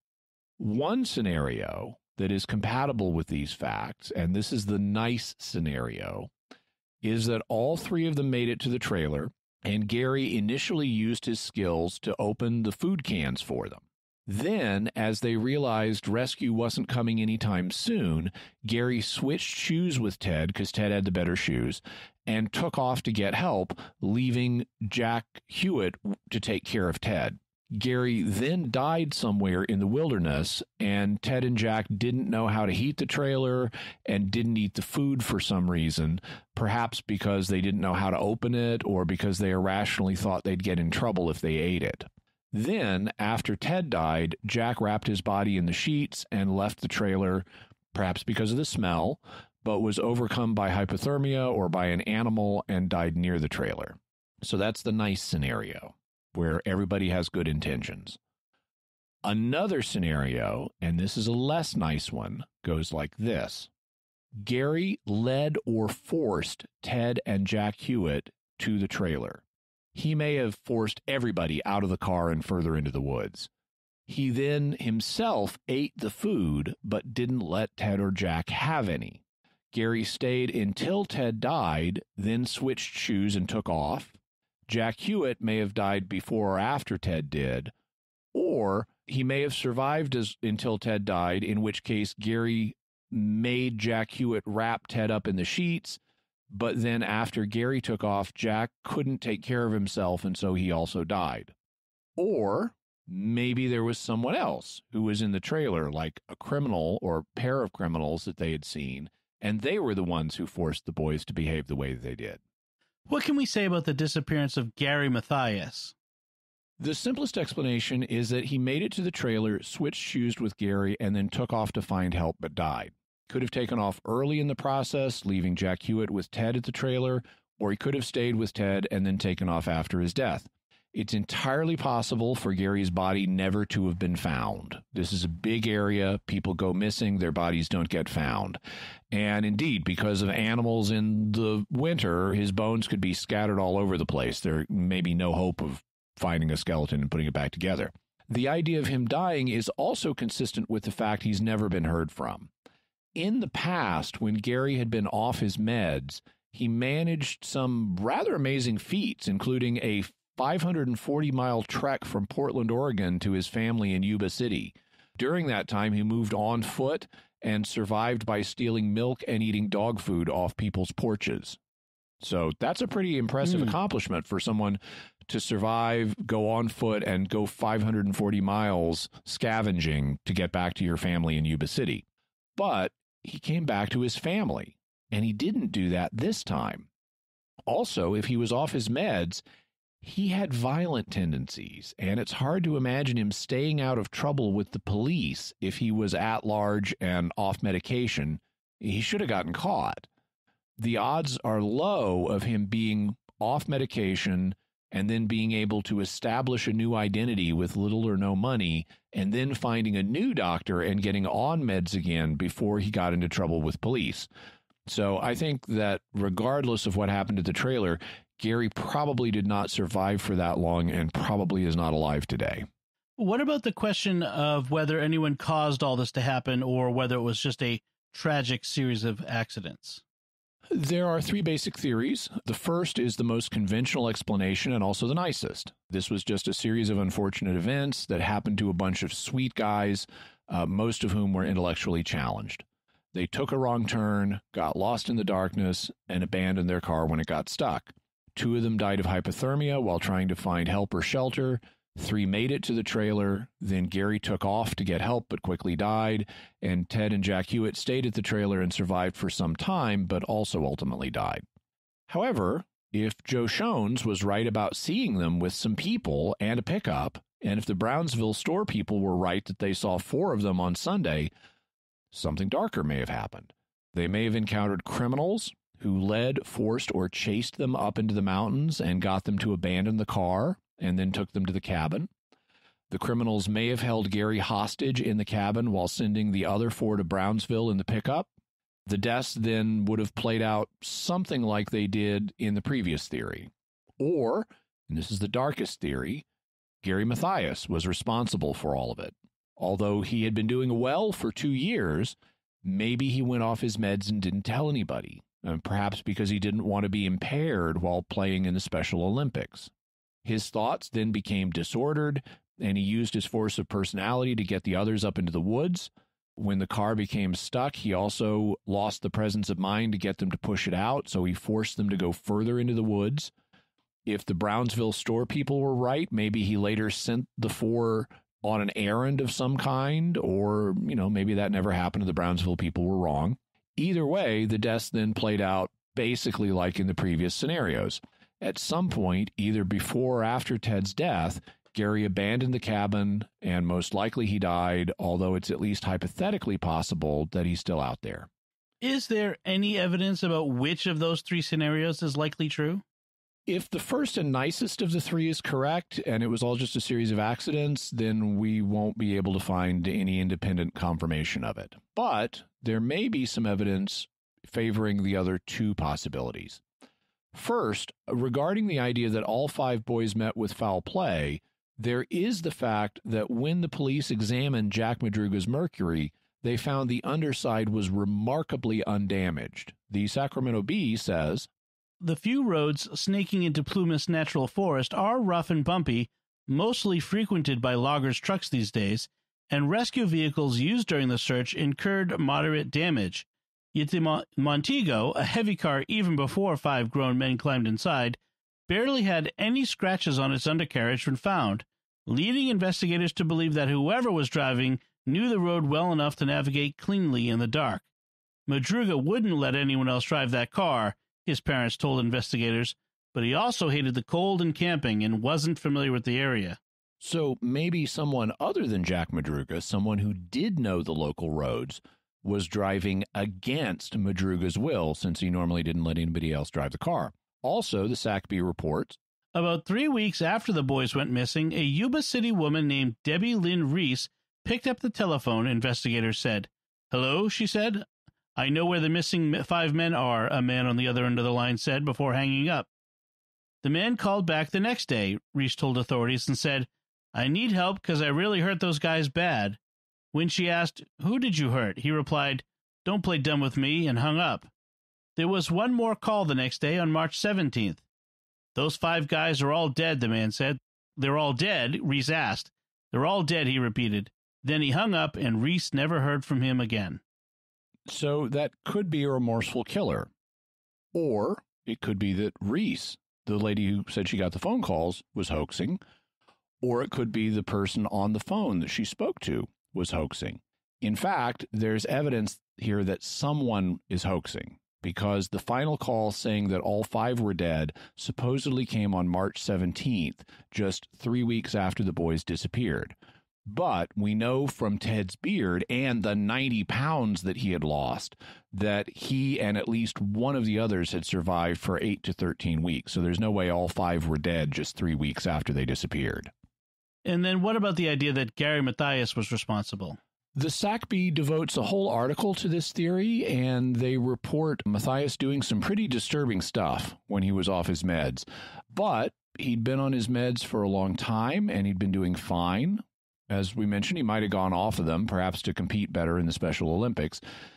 One scenario that is compatible with these facts, and this is the nice scenario, is that all three of them made it to the trailer, and Gary initially used his skills to open the food cans for them. Then, as they realized rescue wasn't coming anytime soon, Gary switched shoes with Ted, because Ted had the better shoes, and took off to get help, leaving Jack Hewitt to take care of Ted. Gary then died somewhere in the wilderness, and Ted and Jack didn't know how to heat the trailer and didn't eat the food for some reason, perhaps because they didn't know how to open it or because they irrationally thought they'd get in trouble if they ate it. Then, after Ted died, Jack wrapped his body in the sheets and left the trailer, perhaps because of the smell, but was overcome by hypothermia or by an animal and died near the trailer. So that's the nice scenario, where everybody has good intentions. Another scenario, and this is a less nice one, goes like this. Gary led or forced Ted and Jack Hewitt to the trailer. He may have forced everybody out of the car and further into the woods. He then himself ate the food, but didn't let Ted or Jack have any. Gary stayed until Ted died, then switched shoes and took off. Jack Hewitt may have died before or after Ted did, or he may have survived as, until Ted died, in which case Gary made Jack Hewitt wrap Ted up in the sheets, but then after Gary took off, Jack couldn't take care of himself, and so he also died. Or maybe there was someone else who was in the trailer, like a criminal or pair of criminals that they had seen, and they were the ones who forced the boys to behave the way they did. What can we say about the disappearance of Gary Mathias? The simplest explanation is that he made it to the trailer, switched shoes with Gary, and then took off to find help, but died. Could have taken off early in the process, leaving Jack Hewitt with Ted at the trailer, or he could have stayed with Ted and then taken off after his death. It's entirely possible for Gary's body never to have been found. This is a big area. People go missing. Their bodies don't get found. And indeed, because of animals in the winter, his bones could be scattered all over the place. There may be no hope of finding a skeleton and putting it back together. The idea of him dying is also consistent with the fact he's never been heard from. In the past, when Gary had been off his meds, he managed some rather amazing feats, including a five hundred forty mile trek from Portland, Oregon to his family in Yuba City. During that time, he moved on foot and survived by stealing milk and eating dog food off people's porches. So that's a pretty impressive mm. accomplishment for someone to survive, go on foot, and go five hundred forty miles scavenging to get back to your family in Yuba City. But he came back to his family, and he didn't do that this time. Also, if he was off his meds, he had violent tendencies, and it's hard to imagine him staying out of trouble with the police if he was at large and off medication. He should have gotten caught. The odds are low of him being off medication and then being able to establish a new identity with little or no money, and then finding a new doctor and getting on meds again before he got into trouble with police. So I think that regardless of what happened to the trailer, Gary probably did not survive for that long and probably is not alive today. What about the question of whether anyone caused all this to happen or whether it was just a tragic series of accidents? There are three basic theories. The first is the most conventional explanation and also the nicest. This was just a series of unfortunate events that happened to a bunch of sweet guys, uh, most of whom were intellectually challenged. They took a wrong turn, got lost in the darkness, and abandoned their car when it got stuck. Two of them died of hypothermia while trying to find help or shelter. Three made it to the trailer. Then Gary took off to get help but quickly died. And Ted and Jack Hewitt stayed at the trailer and survived for some time, but also ultimately died. However, if Joe Shones was right about seeing them with some people and a pickup, and if the Brownsville store people were right that they saw four of them on Sunday, something darker may have happened. They may have encountered criminals who led, forced, or chased them up into the mountains and got them to abandon the car and then took them to the cabin. The criminals may have held Gary hostage in the cabin while sending the other four to Brownsville in the pickup. The deaths then would have played out something like they did in the previous theory. Or, and this is the darkest theory, Gary Mathias was responsible for all of it. Although he had been doing well for two years, maybe he went off his meds and didn't tell anybody, and perhaps because he didn't want to be impaired while playing in the Special Olympics. His thoughts then became disordered, and he used his force of personality to get the others up into the woods. When the car became stuck, he also lost the presence of mind to get them to push it out, so he forced them to go further into the woods. If the Brownsville store people were right, maybe he later sent the four on an errand of some kind, or, you know, maybe that never happened and the Brownsville people were wrong. Either way, the deaths then played out basically like in the previous scenarios. At some point, either before or after Ted's death, Gary abandoned the cabin, and most likely he died, although it's at least hypothetically possible that he's still out there. Is there any evidence about which of those three scenarios is likely true? If the first and nicest of the three is correct, and it was all just a series of accidents, then we won't be able to find any independent confirmation of it. But there may be some evidence favoring the other two possibilities. First, regarding the idea that all five boys met with foul play, there is the fact that when the police examined Jack Madruga's Mercury, they found the underside was remarkably undamaged. The Sacramento Bee says, "The few roads snaking into Plumas Natural Forest are rough and bumpy, mostly frequented by loggers' trucks these days, and rescue vehicles used during the search incurred moderate damage. Yet the Mon- Montego, a heavy car even before five grown men climbed inside, barely had any scratches on its undercarriage when found, leading investigators to believe that whoever was driving knew the road well enough to navigate cleanly in the dark. Madruga wouldn't let anyone else drive that car," his parents told investigators, "but he also hated the cold and camping and wasn't familiar with the area." So maybe someone other than Jack Madruga, someone who did know the local roads, was driving against Madruga's will, since he normally didn't let anybody else drive the car. Also, the S A C B reports, about three weeks after the boys went missing, a Yuba City woman named Debbie Lynn Reese picked up the telephone, investigators said. "Hello," she said. "I know where the missing five men are," a man on the other end of the line said before hanging up. The man called back the next day, Reese told authorities, and said, "I need help because I really hurt those guys bad." When she asked, "Who did you hurt?" he replied, "Don't play dumb with me," and hung up. There was one more call the next day on March seventeenth. "Those five guys are all dead," the man said. "They're all dead?" Reese asked. "They're all dead," he repeated. Then he hung up, and Reese never heard from him again. So that could be a remorseful killer. Or it could be that Reese, the lady who said she got the phone calls, was hoaxing. Or it could be the person on the phone that she spoke to was hoaxing. In fact, there's evidence here that someone is hoaxing, because the final call saying that all five were dead supposedly came on March seventeenth, just three weeks after the boys disappeared. But we know from Ted's beard and the ninety pounds that he had lost that he and at least one of the others had survived for eight to thirteen weeks. So there's no way all five were dead just three weeks after they disappeared. And then what about the idea that Gary Mathias was responsible? The S A C B devotes a whole article to this theory, and they report Matthias doing some pretty disturbing stuff when he was off his meds. But he'd been on his meds for a long time, and he'd been doing fine. As we mentioned, he might have gone off of them, perhaps to compete better in the Special Olympics.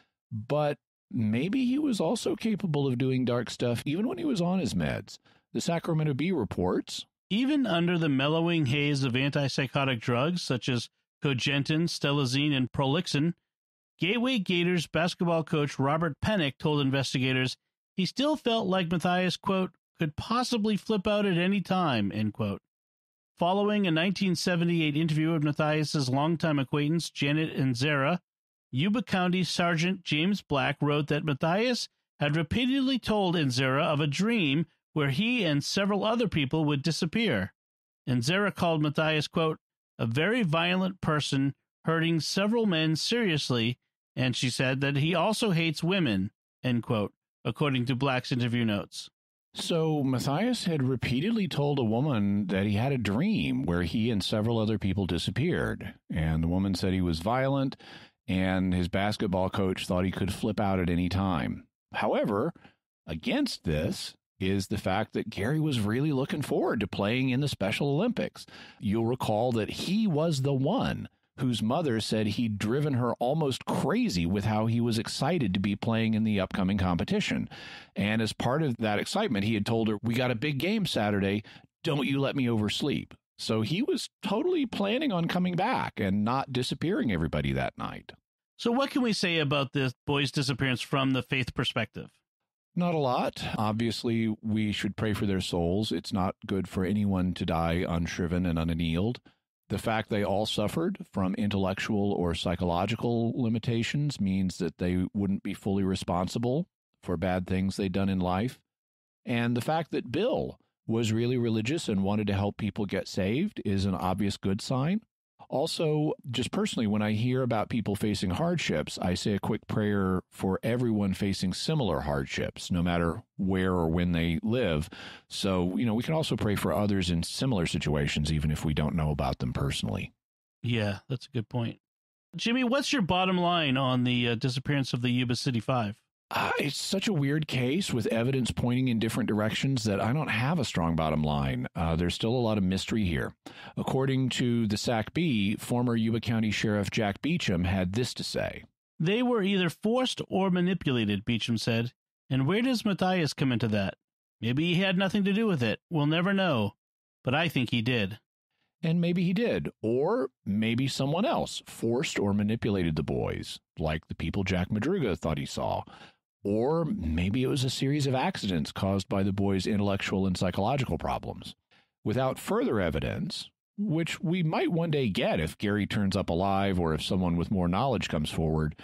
But maybe he was also capable of doing dark stuff even when he was on his meds. The Sacramento Bee reports, even under the mellowing haze of antipsychotic drugs such as Cogentin, Stelazine, and Prolixin, Gateway Gators basketball coach Robert Pennick told investigators he still felt like Matthias, quote, could possibly flip out at any time, end quote. Following a nineteen seventy-eight interview with Matthias's longtime acquaintance Janet Enzera, Yuba County Sergeant James Black wrote that Matthias had repeatedly told Enzera of a dream where he and several other people would disappear. Enzera called Matthias, quote, a very violent person hurting several men seriously, and she said that he also hates women, end quote, according to Black's interview notes. So Matthias had repeatedly told a woman that he had a dream where he and several other people disappeared, and the woman said he was violent, and his basketball coach thought he could flip out at any time. However, against this is the fact that Gary was really looking forward to playing in the Special Olympics. You'll recall that he was the one whose mother said he'd driven her almost crazy with how he was excited to be playing in the upcoming competition. And as part of that excitement, he had told her, we got a big game Saturday. Don't you let me oversleep. So he was totally planning on coming back and not disappearing everybody that night. So what can we say about this boy's disappearance from the faith perspective? Not a lot. Obviously, we should pray for their souls. It's not good for anyone to die unshriven and unannealed. The fact they all suffered from intellectual or psychological limitations means that they wouldn't be fully responsible for bad things they'd done in life. And the fact that Bill was really religious and wanted to help people get saved is an obvious good sign. Also, just personally, when I hear about people facing hardships, I say a quick prayer for everyone facing similar hardships, no matter where or when they live. So, you know, we can also pray for others in similar situations, even if we don't know about them personally. Yeah, that's a good point. Jimmy, what's your bottom line on the uh, disappearance of the Yuba City Five? Uh, it's such a weird case with evidence pointing in different directions that I don't have a strong bottom line. Uh, there's still a lot of mystery here. According to the S A C B, former Yuba County Sheriff Jack Beecham had this to say. They were either forced or manipulated, Beecham said. And where does Matthias come into that? Maybe he had nothing to do with it. We'll never know. But I think he did. And maybe he did. Or maybe someone else forced or manipulated the boys, like the people Jack Madruga thought he saw. Or maybe it was a series of accidents caused by the boys' intellectual and psychological problems. Without further evidence, which we might one day get if Gary turns up alive or if someone with more knowledge comes forward,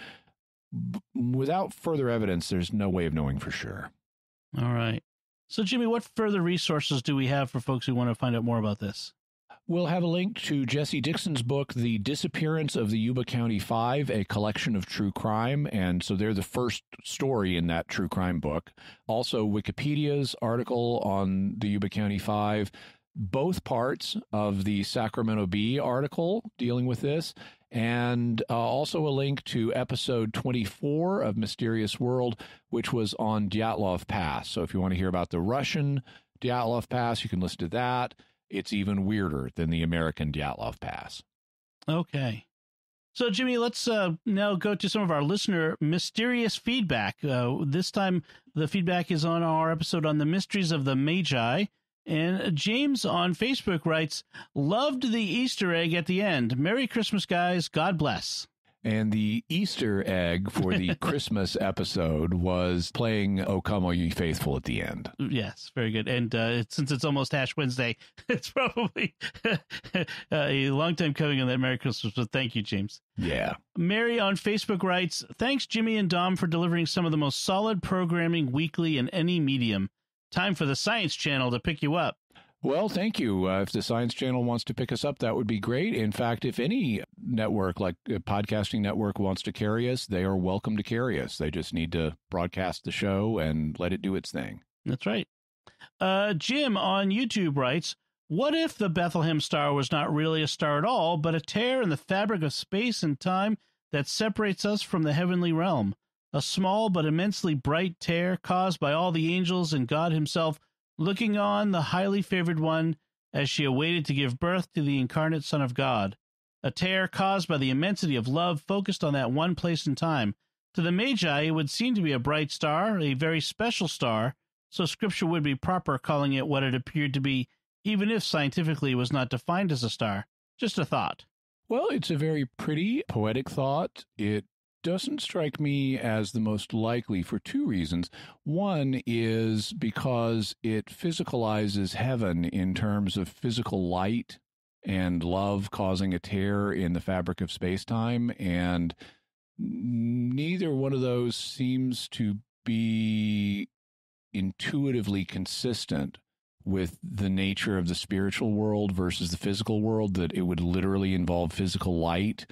without further evidence, there's no way of knowing for sure. All right. So, Jimmy, what further resources do we have for folks who want to find out more about this? We'll have a link to Jesse Dixon's book, The Disappearance of the Yuba County Five, a collection of true crime. And so they're the first story in that true crime book. Also, Wikipedia's article on the Yuba County Five, both parts of the Sacramento Bee article dealing with this, and uh, also a link to episode twenty-four of Mysterious World, which was on Dyatlov Pass. So if you want to hear about the Russian Dyatlov Pass, you can listen to that. It's even weirder than the American Dyatlov Pass. Okay. So, Jimmy, let's uh, now go to some of our listener mysterious feedback. Uh, this time, the feedback is on our episode on the mysteries of the Magi. And James on Facebook writes, loved the Easter egg at the end. Merry Christmas, guys. God bless. And the Easter egg for the Christmas episode was playing O Come All Ye Faithful at the end. Yes, very good. And uh, since it's almost Ash Wednesday, it's probably a long time coming on that Merry Christmas. So thank you, James. Yeah. Mary on Facebook writes, thanks, Jimmy and Dom, for delivering some of the most solid programming weekly in any medium. Time for the Science Channel to pick you up. Well, thank you. Uh, if the Science Channel wants to pick us up, that would be great. In fact, if any network, like a podcasting network, wants to carry us, they are welcome to carry us. They just need to broadcast the show and let it do its thing. That's right. Uh, Jim on YouTube writes, what if the Bethlehem star was not really a star at all, but a tear in the fabric of space and time that separates us from the heavenly realm, a small but immensely bright tear caused by all the angels and God himself looking on the highly favored one as she awaited to give birth to the incarnate Son of God, a tear caused by the immensity of love focused on that one place and time. To the Magi, it would seem to be a bright star, a very special star, so Scripture would be proper calling it what it appeared to be, even if scientifically it was not defined as a star. Just a thought. Well, it's a very pretty, poetic thought. It doesn't strike me as the most likely for two reasons. One is because it physicalizes heaven in terms of physical light and love causing a tear in the fabric of space-time, and neither one of those seems to be intuitively consistent with the nature of the spiritual world versus the physical world, that it would literally involve physical light.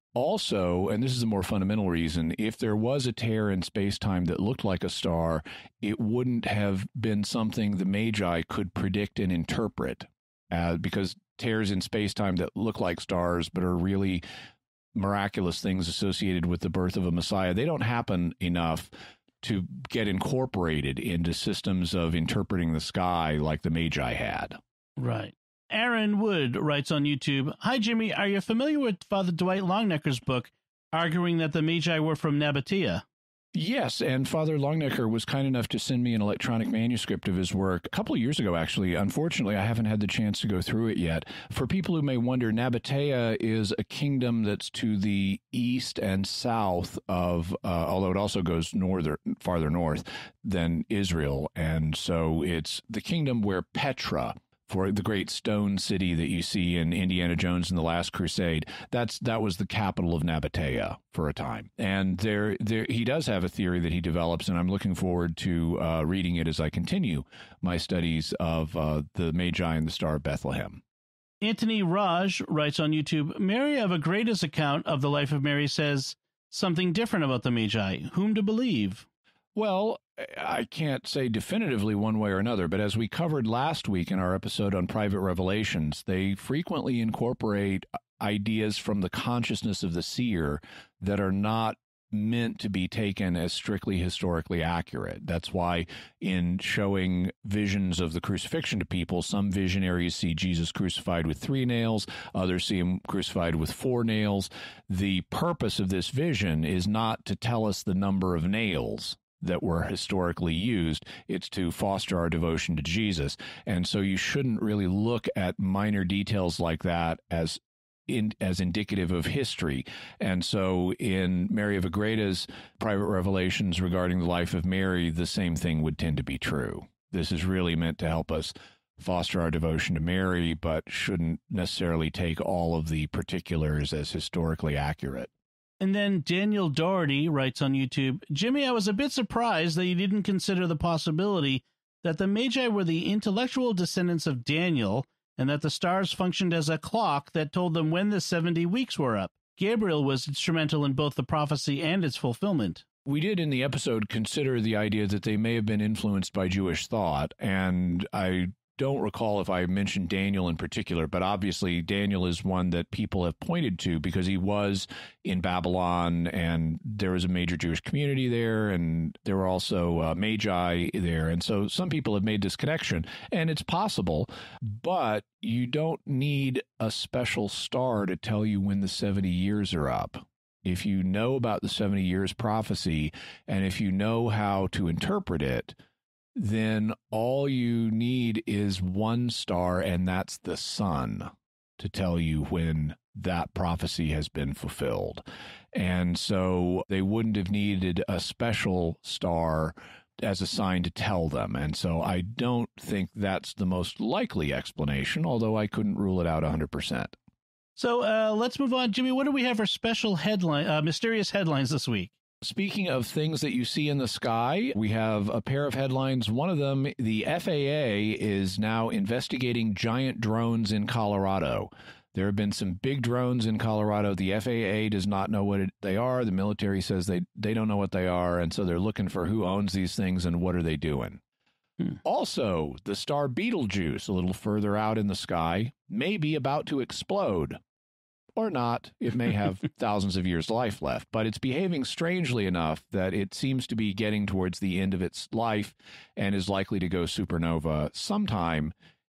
Also, and this is a more fundamental reason, if there was a tear in space-time that looked like a star, it wouldn't have been something the Magi could predict and interpret, uh, because tears in space-time that look like stars but are really miraculous things associated with the birth of a Messiah, they don't happen enough to get incorporated into systems of interpreting the sky like the Magi had. Right. Aaron Wood writes on YouTube, "Hi, Jimmy. Are you familiar with Father Dwight Longnecker's book, arguing that the Magi were from Nabatea?" Yes, and Father Longnecker was kind enough to send me an electronic manuscript of his work a couple of years ago, actually. Unfortunately, I haven't had the chance to go through it yet. For people who may wonder, Nabatea is a kingdom that's to the east and south of, uh, although it also goes northern, farther north than Israel. And so it's the kingdom where Petra, for the great stone city that you see in Indiana Jones and the Last Crusade, that's that was the capital of Nabatea for a time. And there, there he does have a theory that he develops, and I'm looking forward to uh, reading it as I continue my studies of uh, the Magi and the Star of Bethlehem. Anthony Raj writes on YouTube, "Mary of Agreda's account of the life of Mary says something different about the Magi. Whom to believe?" Well, I can't say definitively one way or another, but as we covered last week in our episode on private revelations, they frequently incorporate ideas from the consciousness of the seer that are not meant to be taken as strictly historically accurate. That's why in showing visions of the crucifixion to people, some visionaries see Jesus crucified with three nails, others see him crucified with four nails. The purpose of this vision is not to tell us the number of nails that were historically used. It's to foster our devotion to Jesus. And so you shouldn't really look at minor details like that as in, as indicative of history. And so in Mary of Agreda's private revelations regarding the life of Mary, the same thing would tend to be true. This is really meant to help us foster our devotion to Mary, but shouldn't necessarily take all of the particulars as historically accurate. And then Daniel Doherty writes on YouTube, "Jimmy, I was a bit surprised that you didn't consider the possibility that the Magi were the intellectual descendants of Daniel and that the stars functioned as a clock that told them when the seventy weeks were up. Gabriel was instrumental in both the prophecy and its fulfillment." We did in the episode consider the idea that they may have been influenced by Jewish thought, and I don't recall if I mentioned Daniel in particular, but obviously Daniel is one that people have pointed to because he was in Babylon and there was a major Jewish community there, and there were also uh, Magi there. And so some people have made this connection, and it's possible, but you don't need a special star to tell you when the seventy years are up. If you know about the seventy years prophecy, and if you know how to interpret it, then all you need is one star, and that's the sun, to tell you when that prophecy has been fulfilled. And so they wouldn't have needed a special star as a sign to tell them. And so I don't think that's the most likely explanation, although I couldn't rule it out one hundred percent. So uh, let's move on. Jimmy, what do we have for special headline, uh, mysterious headlines this week? Speaking of things that you see in the sky, we have a pair of headlines. One of them, the F A A is now investigating giant drones in Colorado. There have been some big drones in Colorado. The F A A does not know what it, they are. The military says they, they don't know what they are, and so they're looking for who owns these things and what are they doing. Hmm. Also, the star Betelgeuse, a little further out in the sky, may be about to explode. or not. It may have thousands of years life left, but it's behaving strangely enough that it seems to be getting towards the end of its life and is likely to go supernova sometime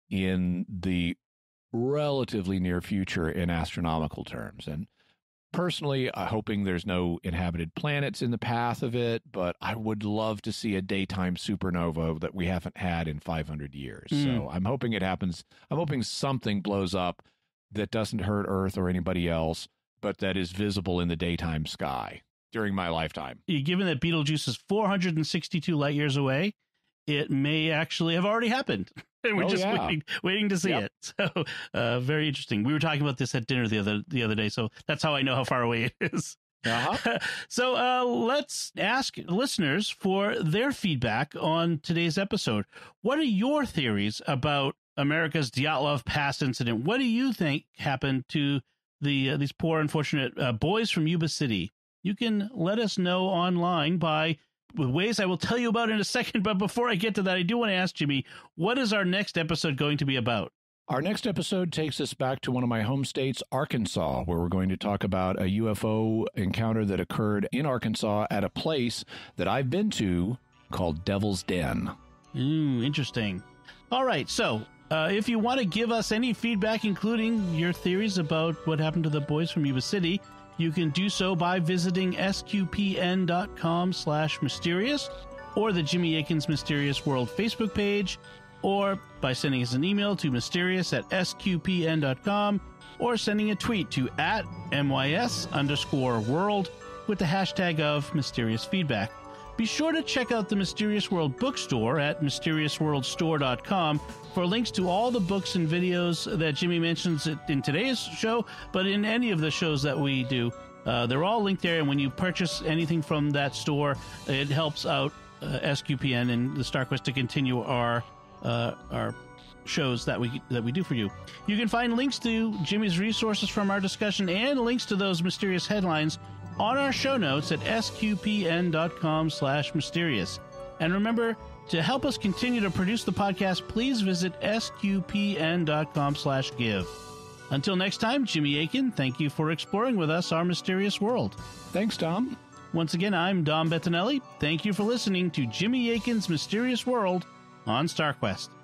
in the relatively near future in astronomical terms. And personally, I'm hoping there's no inhabited planets in the path of it, but I would love to see a daytime supernova that we haven't had in five hundred years. Mm. So I'm hoping it happens. I'm hoping something blows up that doesn't hurt Earth or anybody else, but that is visible in the daytime sky during my lifetime. Given that Betelgeuse is four hundred sixty-two light years away, it may actually have already happened. And we're oh, just yeah. waiting, waiting to see yep. it. So uh, very interesting. We were talking about this at dinner the other the other day, so that's how I know how far away it is. Uh-huh. So uh, let's ask listeners for their feedback on today's episode. What are your theories about America's Dyatlov Pass incident? What do you think happened to the uh, these poor, unfortunate uh, boys from Yuba City? You can let us know online by ways I will tell you about in a second. But before I get to that, I do want to ask Jimmy, what is our next episode going to be about? Our next episode takes us back to one of my home states, Arkansas, where we're going to talk about a U F O encounter that occurred in Arkansas at a place that I've been to called Devil's Den. Ooh, interesting. All right, so uh, if you want to give us any feedback, including your theories about what happened to the boys from Yuba City, you can do so by visiting S Q P N dot com slash mysterious or the Jimmy Akin's Mysterious World Facebook page, or by sending us an email to mysterious at S Q P N dot com, or sending a tweet to at M Y S underscore world with the hashtag of mysterious feedback. Be sure to check out the Mysterious World bookstore at mysterious world store dot com for links to all the books and videos that Jimmy mentions in today's show, but in any of the shows that we do. Uh, they're all linked there, and when you purchase anything from that store, it helps out uh, S Q P N and the StarQuest to continue our uh, our shows that we that we do for you. You can find links to Jimmy's resources from our discussion and links to those mysterious headlines on our show notes at S Q P N dot com slash mysterious. And remember, to help us continue to produce the podcast, please visit S Q P N dot com slash give. Until next time, Jimmy Akin, thank you for exploring with us our mysterious world. Thanks, Dom. Once again, I'm Dom Bettinelli. Thank you for listening to Jimmy Akin's Mysterious World on StarQuest.